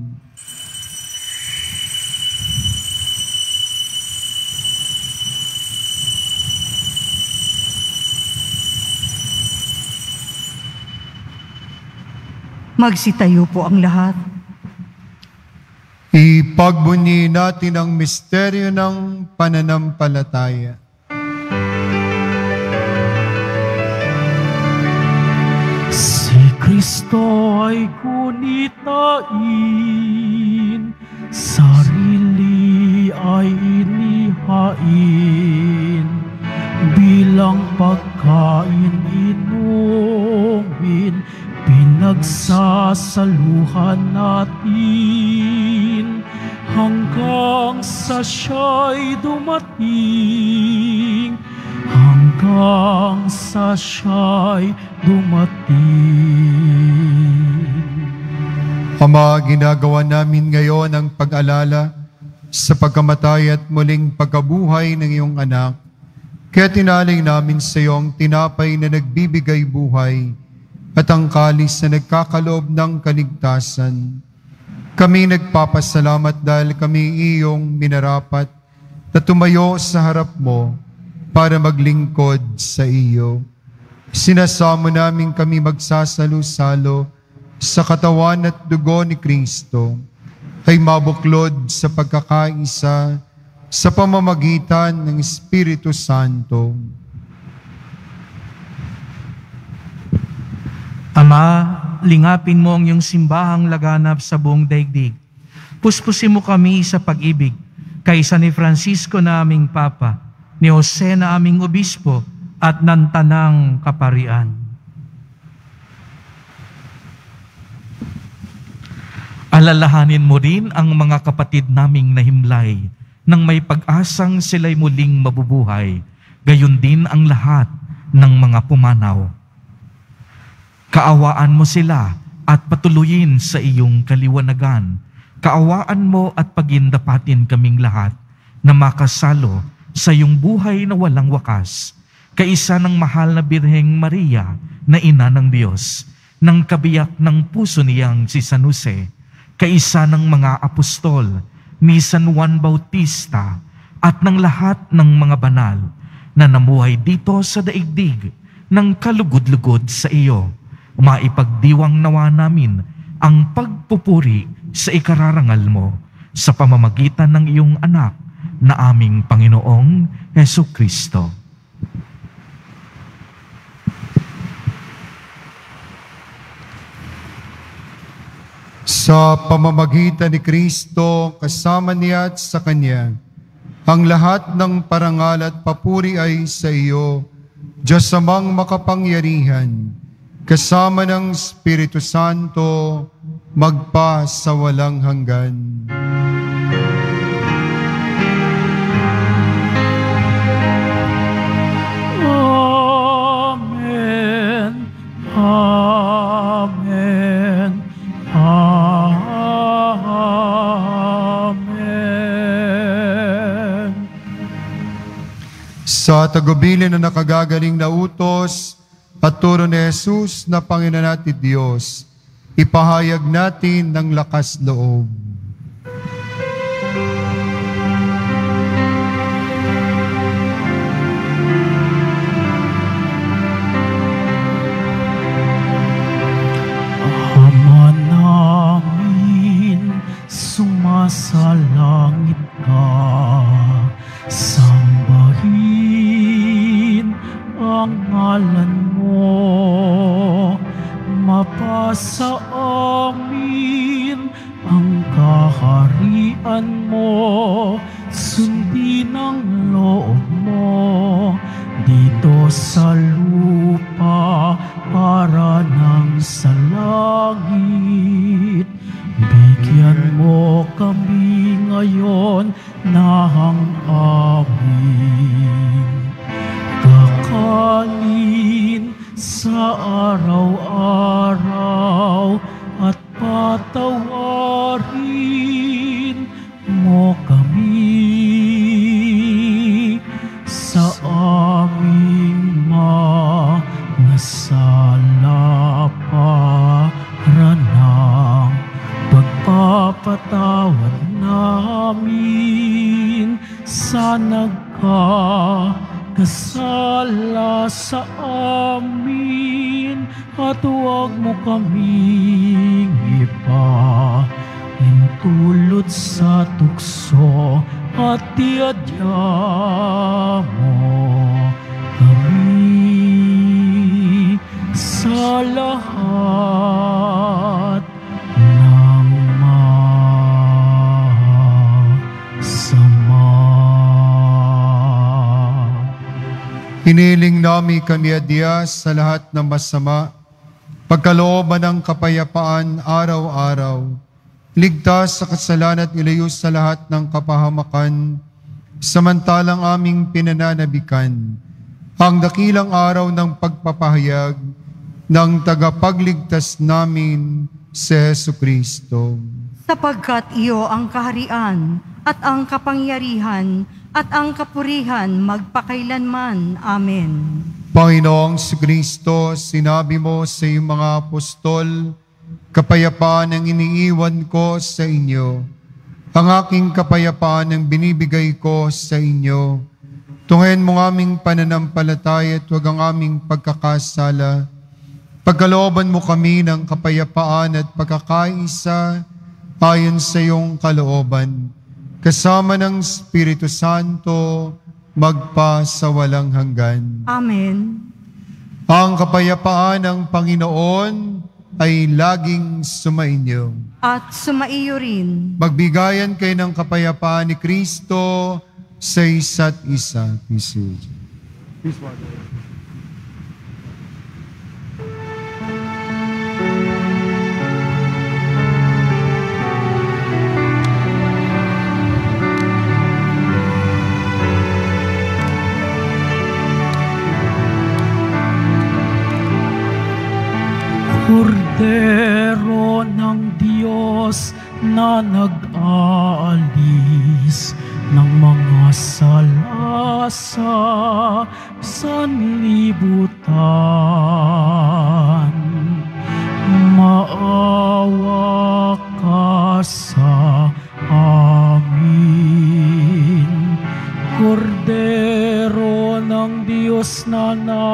Magsitayo po ang lahat. Ipagbunyi natin ang misteryo ng pananampalataya. Si Kristo ay gunitain, sarili ay inihain, bilang pagkain inumin, pinagsasaluhan natin, hanggang sa siya'y dumating, hanggang sa siya'y dumating. Ama, ginagawa namin ngayon ang pag-alala sa pagkamatay at muling pagkabuhay ng iyong anak. Kaya tinaling namin sa iyo ang tinapay na nagbibigay buhay at ang kalis na nagkakaloob ng kaligtasan. Kami nagpapasalamat dahil kami iyong minarapat na tumayo sa harap mo para maglingkod sa iyo. Sinasamo namin kami magsasalo-salo sa katawan at dugo ni Kristo ay mabuklod sa pagkakaisa sa pamamagitan ng Espiritu Santo. Ama, lingapin mo ang iyong simbahang laganap sa buong daigdig. Puspusin mo kami sa pag-ibig, kaysa ni Francisco na aming Papa, ni Jose na aming Obispo, at ng Tanang Kaparian. Alalahanin mo rin ang mga kapatid naming nahimlay, nang may pag-asang sila'y muling mabubuhay, gayon din ang lahat ng mga pumanaw. Kaawaan mo sila at patuloyin sa iyong kaliwanagan. Kaawaan mo at pagindapatin kaming lahat na makasalo sa iyong buhay na walang wakas, kaisa ng mahal na Birheng Maria na ina ng Diyos, ng kabiyak ng puso niyang si San Jose, kaisa ng mga apostol ni San Juan Bautista at ng lahat ng mga banal na namuhay dito sa daigdig ng kalugod-lugod sa iyo. Maipagdiwang nawa namin ang pagpupuri sa ikararangal mo sa pamamagitan ng iyong anak na aming Panginoong Hesukristo. Sa pamamagitan ni Kristo, kasama niya at sa Kanya, ang lahat ng parangal at papuri ay sa iyo, Diyos amang makapangyarihan, kasama ng Espiritu Santo, magpa sa walang hanggan. Amen. Amen. Amen. Sa tagubilin na nakagagaling na utos at turo ni Jesus na Panginoon natin Diyos, ipahayag natin ng lakas loob. Ama namin, sumasalangit ka, sambahin ang ngalan mo, mapasa amin ang kaharian mo, sundin ang loob mo dito sa lupa para nang sa langit. Bigyan mo kami ngayon ng aming kakanin sa araw-araw at patawarin mo kami sa aming mga sala para ng pagpapatawad namin sa nagkakasala sa amin, at huwag mo kaming intulot sa tukso at tiadya mo kami sa lahat ng masama. Hiniling namin kami, Diyos, sa lahat ng masama, pagkalooban ng kapayapaan araw-araw, ligtas sa kasalanan at ilayo sa lahat ng kapahamakan, samantalang aming pinananabikan ang dakilang araw ng pagpapahayag ng tagapagligtas namin si Jesucristo. Sapagkat iyo ang kaharian at ang kapangyarihan at ang kapurihan magpakailanman. Amen. Panginoong Jesucristo, sinabi mo sa iyong mga apostol, kapayapaan ang iniiwan ko sa inyo. Ang aking kapayapaan ang binibigay ko sa inyo. Tunghayan mo ang aming pananampalataya at huwag ang aming pagkakasala. Pagkalooban mo kami ng kapayapaan at pagkakaisa ayon sa iyong kalooban. Kasama ng Espiritu Santo, magpa sa walang hanggan. Amen. Ang kapayapaan ng Panginoon ay laging sumainyo. At sumaiyo rin. Magbigayan kayo ng kapayapaan ni Kristo sa isa't isa. Peace. Peace. Kordero ng Diyos na nag-aalis ng mga sala sa sanlibutan, maawa ka sa amin. Kordero ng Diyos na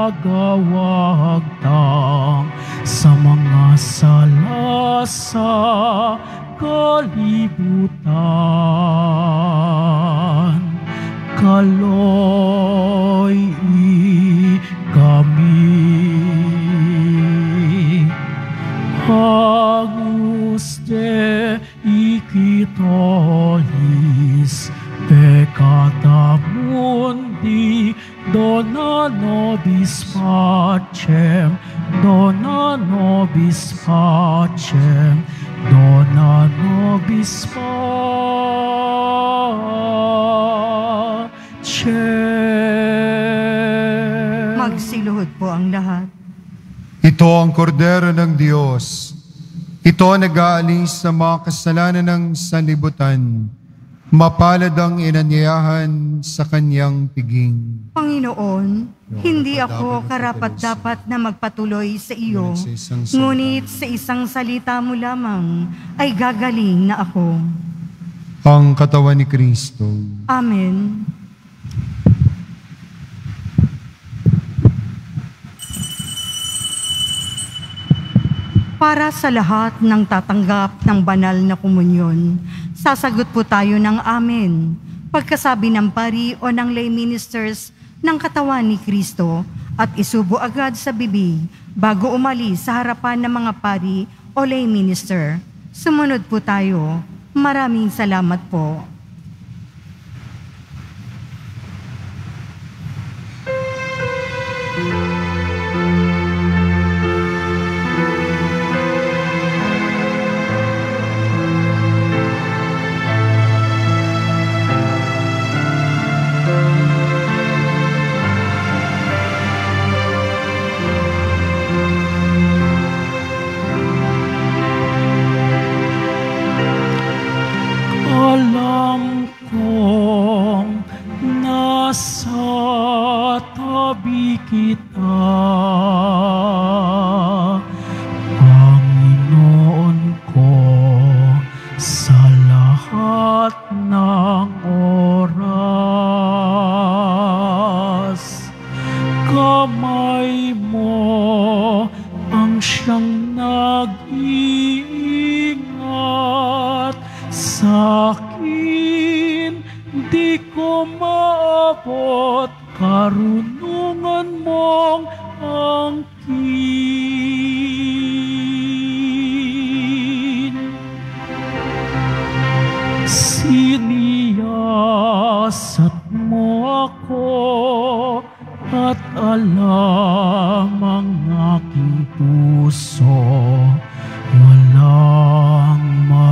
nagawagtang sa mga sala sa kalibutan, kaloy kami. Agnus Dei Quitolis, peccata mundi, dona nobis pacem, dona nobis pacem, dona nobis pacem. Magsiluhod po ang lahat. Ito ang kordero ng Diyos. Ito ang nag-aalis sa mga kasalanan ng sanlibutan. Mapalad ang inanyayahan sa kanyang piging. Panginoon, hindi ako karapat-dapat na magpatuloy sa iyo, ngunit sa isang salita mo lamang ay gagaling na ako. Ang katawan ni Kristo. Amen. Para sa lahat ng tatanggap ng banal na komunyon, sasagot po tayo ng amen. Pagkasabi ng pari o ng lay ministers ng katawan ni Kristo at isubo agad sa bibig bago umalis sa harapan ng mga pari o lay minister. Sumunod po tayo. Maraming salamat po. Allah di ko maabot karunungan mong angkin. Siniyasat mo ako at alam ang aking puso, walang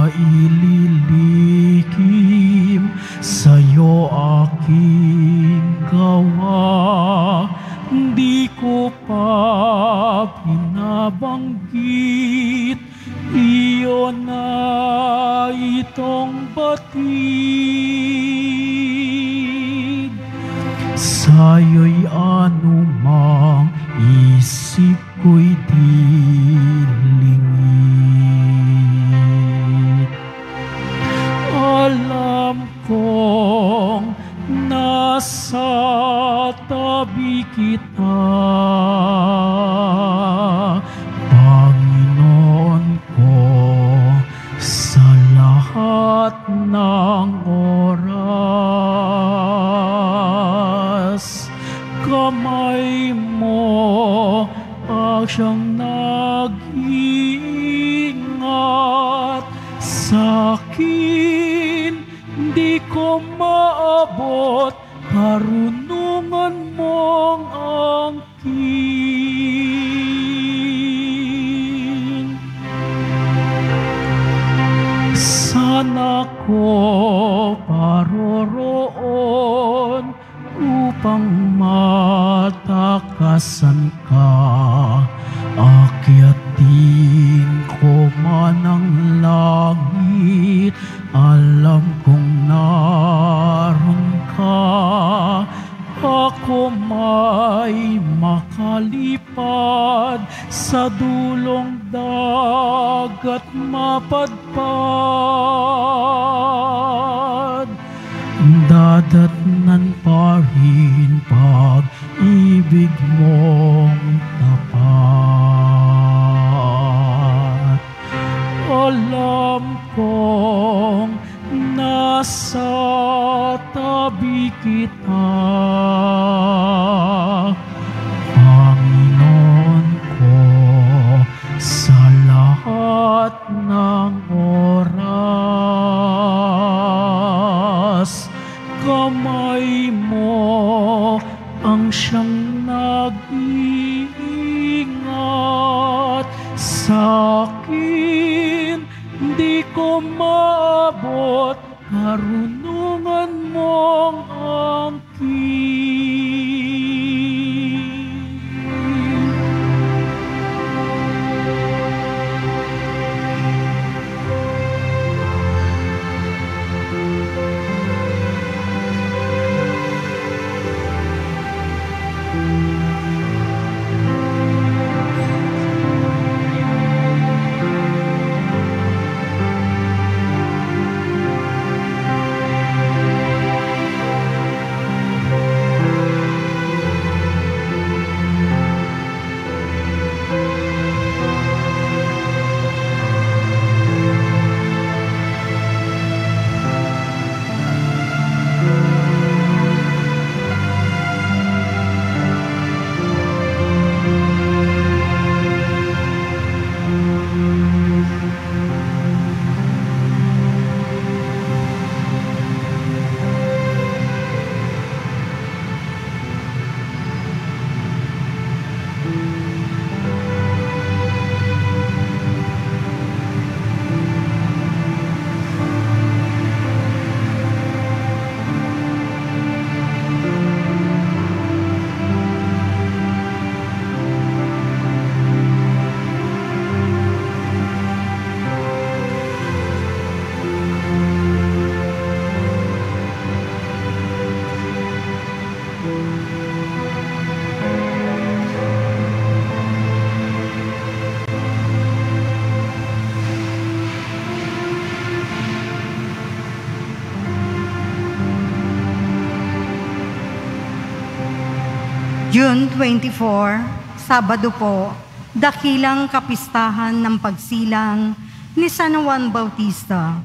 maililikim sa'yo aking gawa. Di ko pa binabanggit, iyon na itong batid. Sa'yo'y anumang isip ko'y dilingit. Alam kong nasa tabi kita, Panginoon ko, sa lahat ng oras. Kamay mo ang siyang nag-iingat sa'kin, di ko maabot karunungan mong angkin. Sana ko paroroon upang matakasan ka, akyatin ko man ang langit, alam kong naroon ka. Ako may makalipad sa dulong dagat mapadpad, dadatnan pa rin pag-ibig mong tapat. Alam kong nasa tabi kita, Panginoon ko, sa lahat ng oras. Kamay mo ang siyang nag-iingat sa'kin, di ko maabot karunungan mong angkin. June twenty-fourth, Sabado po, dakilang kapistahan ng pagsilang ni San Juan Bautista.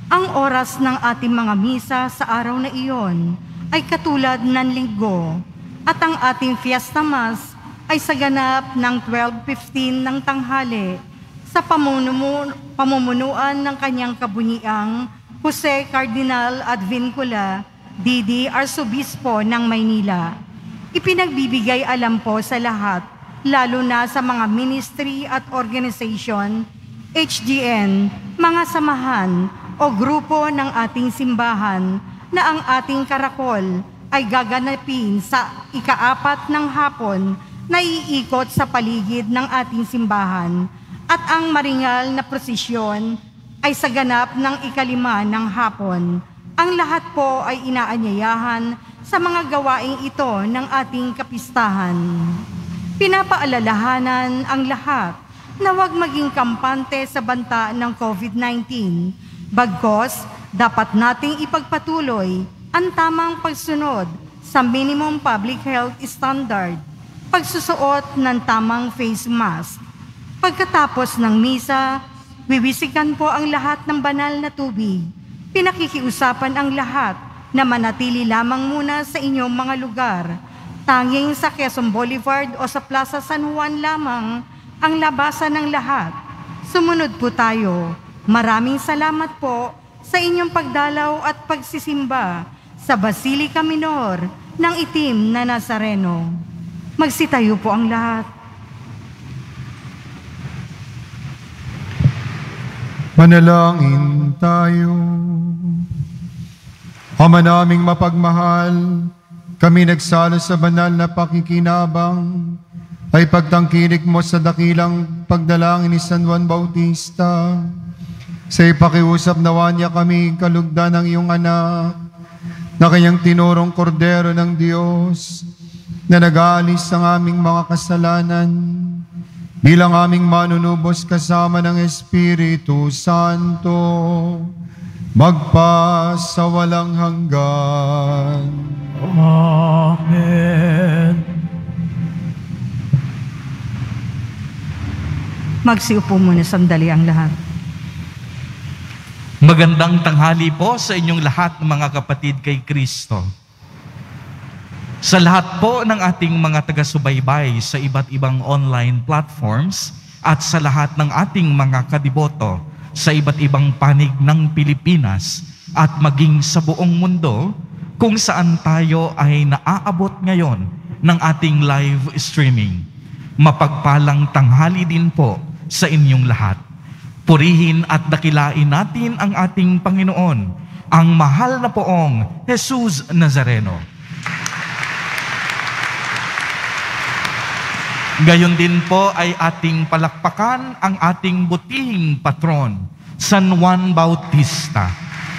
Ang oras ng ating mga misa sa araw na iyon ay katulad ng linggo at ang ating Fiesta Mass ay sa ganap ng twelve fifteen ng tanghali sa pamumuno, pamumunuan ng kanyang kabuniang Jose Cardinal Advincula, D D Arsobispo ng Maynila. Ipinagbibigay alam po sa lahat, lalo na sa mga ministry at organization, H D N, mga samahan o grupo ng ating simbahan na ang ating karakol ay gaganapin sa ikaapat ng hapon na iikot sa paligid ng ating simbahan at ang maringal na prosesyon ay sa ganap ng ikalima ng hapon. Ang lahat po ay inaanyayahan sa mga gawaing ito ng ating kapistahan. Pinapaalalahanan ang lahat na huwag maging kampante sa banta ng COVID nineteen. Bagkos, dapat nating ipagpatuloy ang tamang pagsunod sa minimum public health standard, pagsusuot ng tamang face mask. Pagkatapos ng misa, wiwisikan po ang lahat ng banal na tubig. Pinakikiusapan ang lahat na manatili lamang muna sa inyong mga lugar. Tanging sa Quezon Boulevard o sa Plaza San Juan lamang ang labasan ng lahat. Sumunod po tayo. Maraming salamat po sa inyong pagdalaw at pagsisimba sa Basilica Minor ng Itim na Nazareno. Magsitayo po ang lahat. Manalangin tayo. Ama naming mapagmahal, kami nagsalo sa banal na pakikinabang ay pagtangkilik mo sa dakilang pagdalangin ni San Juan Bautista. Sa ipakiusap nawa niya kami kalugdan ng iyong anak na kanyang tinurong kordero ng Diyos na nag-aalis ng aming mga kasalanan bilang aming manunubos kasama ng Espiritu Santo magpa sa walang hanggan. Amen. Magsiupo muna sandali ang lahat. Magandang tanghali po sa inyong lahat mga kapatid kay Kristo. Sa lahat po ng ating mga taga-subaybay sa iba't ibang online platforms at sa lahat ng ating mga kadiboto sa iba't ibang panig ng Pilipinas at maging sa buong mundo kung saan tayo ay naaabot ngayon ng ating live streaming. Mapagpalang tanghali din po sa inyong lahat. Purihin at dakilain natin ang ating Panginoon, ang mahal na poong Jesus Nazareno. Gayon din po ay ating palakpakan ang ating butihing patron, San Juan Bautista.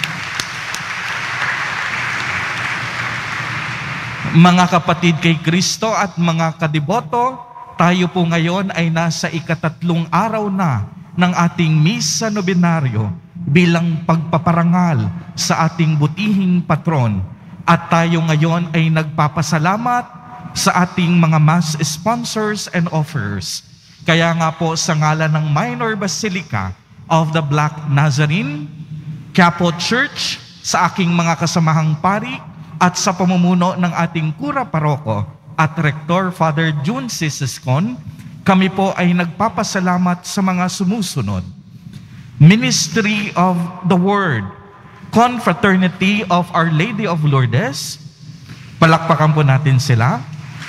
Mga kapatid kay Kristo at mga kadiboto, tayo po ngayon ay nasa ikatatlong araw na ng ating misa nobenaryo bilang pagpaparangal sa ating butihing patron. At tayo ngayon ay nagpapasalamat sa ating mga mass sponsors and offers. Kaya nga po sa ngalan ng Minor Basilica of the Black Nazarene, Quiapo Church, sa aking mga kasamahang pari at sa pamumuno ng ating Kura Paroko at Rector Father June Sisescon, kami po ay nagpapasalamat sa mga sumusunod. Ministry of the Word, Confraternity of Our Lady of Lourdes, palakpakan po natin sila.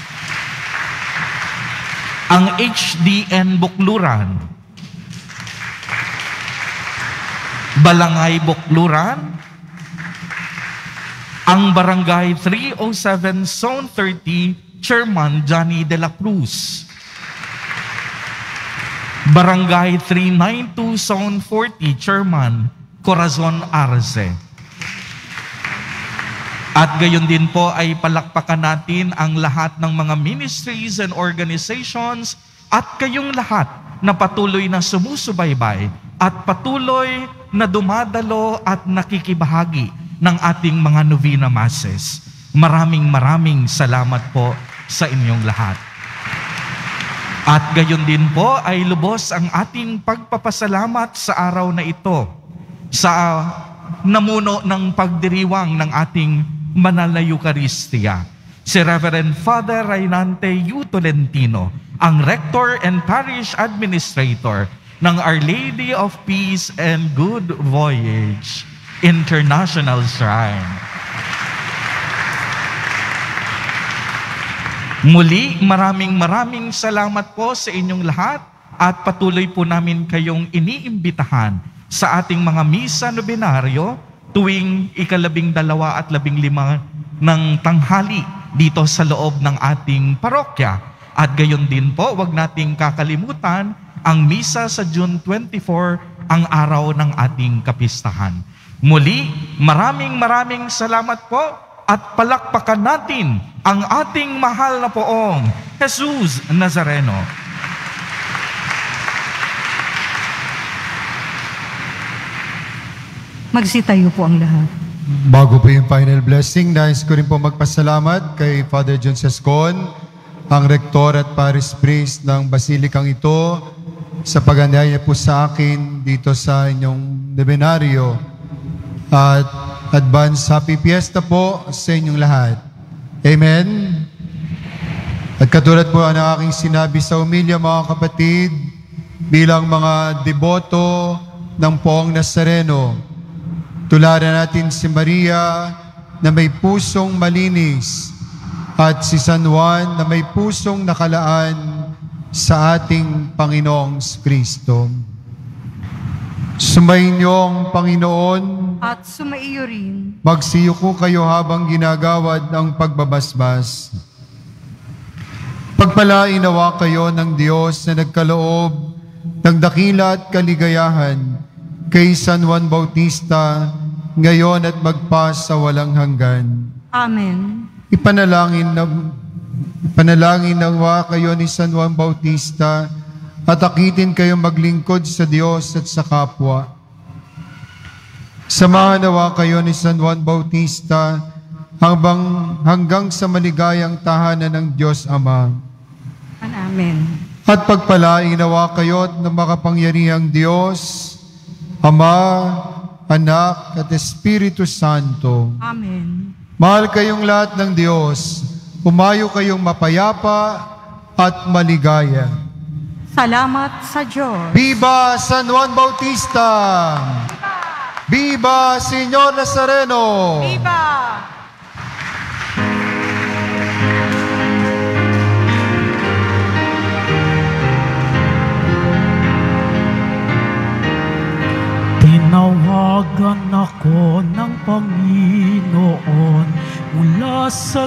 Ang H D N Bukluran, Balangay Bukluran, ang Barangay three oh seven Zone thirty, Chairman Johnny De La Cruz. Barangay three ninety-two Zone forty, Chairman Corazon Arce. At gayon din po ay palakpakan natin ang lahat ng mga ministries and organizations at kayong lahat na patuloy na sumusubaybay at patuloy na dumadalo at nakikibahagi ng ating mga novena masses. Maraming maraming salamat po sa inyong lahat. At gayon din po ay lubos ang ating pagpapasalamat sa araw na ito sa namuno ng pagdiriwang ng ating banal na Eucharistia. Si Reverend Father Rainante U. Tolentino, ang Rector and Parish Administrator ng Our Lady of Peace and Good Voyage International Shrine. Muli, maraming maraming salamat po sa inyong lahat at patuloy po namin kayong iniimbitahan sa ating mga misa nobenaryo tuwing ikalabing dalawa at labing lima ng tanghali dito sa loob ng ating parokya. At gayon din po, wag nating kakalimutan ang misa sa June twenty-fourth, ang araw ng ating kapistahan. Muli, maraming maraming salamat po at palakpakan natin ang ating mahal na poong Jesus Nazareno. Magsitayo po ang lahat. Bago po yung final blessing, nais ko rin po magpasalamat kay Father John Sescon, ang rektor at parish priest ng basilikang ito, sa pag-andaya niya po sa akin dito sa inyong nobenaryo. At advance happy fiesta po sa inyong lahat. Amen. At katulad po ang aking sinabi sa umilya, mga kapatid, bilang mga deboto ng Poong Nazareno, tularan natin si Maria na may pusong malinis at si San Juan na may pusong nakalaan sa ating Panginoong Kristo. Sumayinyong Panginoon At sumaiyo rin. magsiyuko kayo habang ginagawad ang pagbabasbas. Pagpalain nawa kayo ng Diyos na nagkaloob ng dakila at kaligayahan kay San Juan Bautista, ngayon at magpa sa walang hanggan. Amen. Ipanalangin na ipanalangin nawa kayo ni San Juan Bautista at akitin kayo maglingkod sa Diyos at sa kapwa. Samahan nawa kayo ni San Juan Bautista hanggang, hanggang sa maligayang tahanan ng Diyos Ama. Amen. At pagpalain nawa kayo ng makapangyarihang Diyos, Ama, Anak, at Espiritu Santo. Amen. Mahal kayong lahat ng Diyos, umayo kayong mapayapa at maligaya. Salamat sa Diyos. Viva San Juan Bautista! Viva Señor Nazareno! Viva! Tinawagan ako ng Panginoon mula sa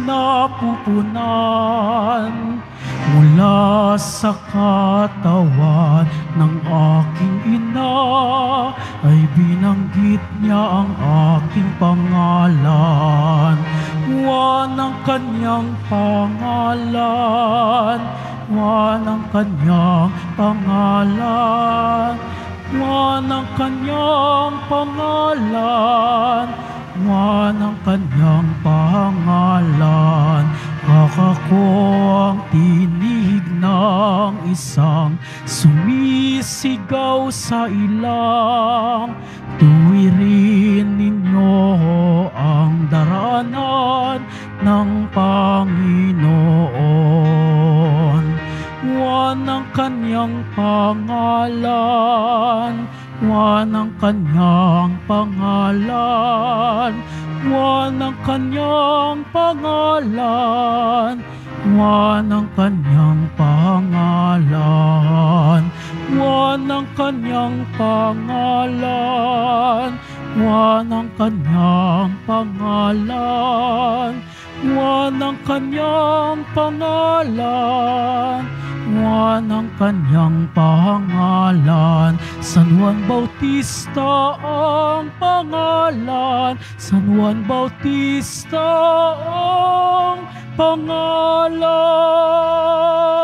sinapupunan, mula sa katawan ng aking ina, ay binanggit niya ang aking pangalan. Buwan ang kanyang pangalan, buwan ang kanyang pangalan, buwan ang kanyang pangalan, buwan ang kanyang pangalan. Kakako ang tinig ng isang sumisigaw sa ilang. Tuwirin ninyo ang daranan ng Panginoon. Buwan ang kanyang pangalan, buwan ang kanyang pangalan, buwan ang kanyang pangalan, buwan ang kanyang pangalan, buwan ang kanyang pangalan, buwan ang kanyang pangalan, buwan ang kanyang pangalan, buwan ang kanyang pangalan. San Juan Bautista ang pangalan, San Juan Bautista ang pangalan.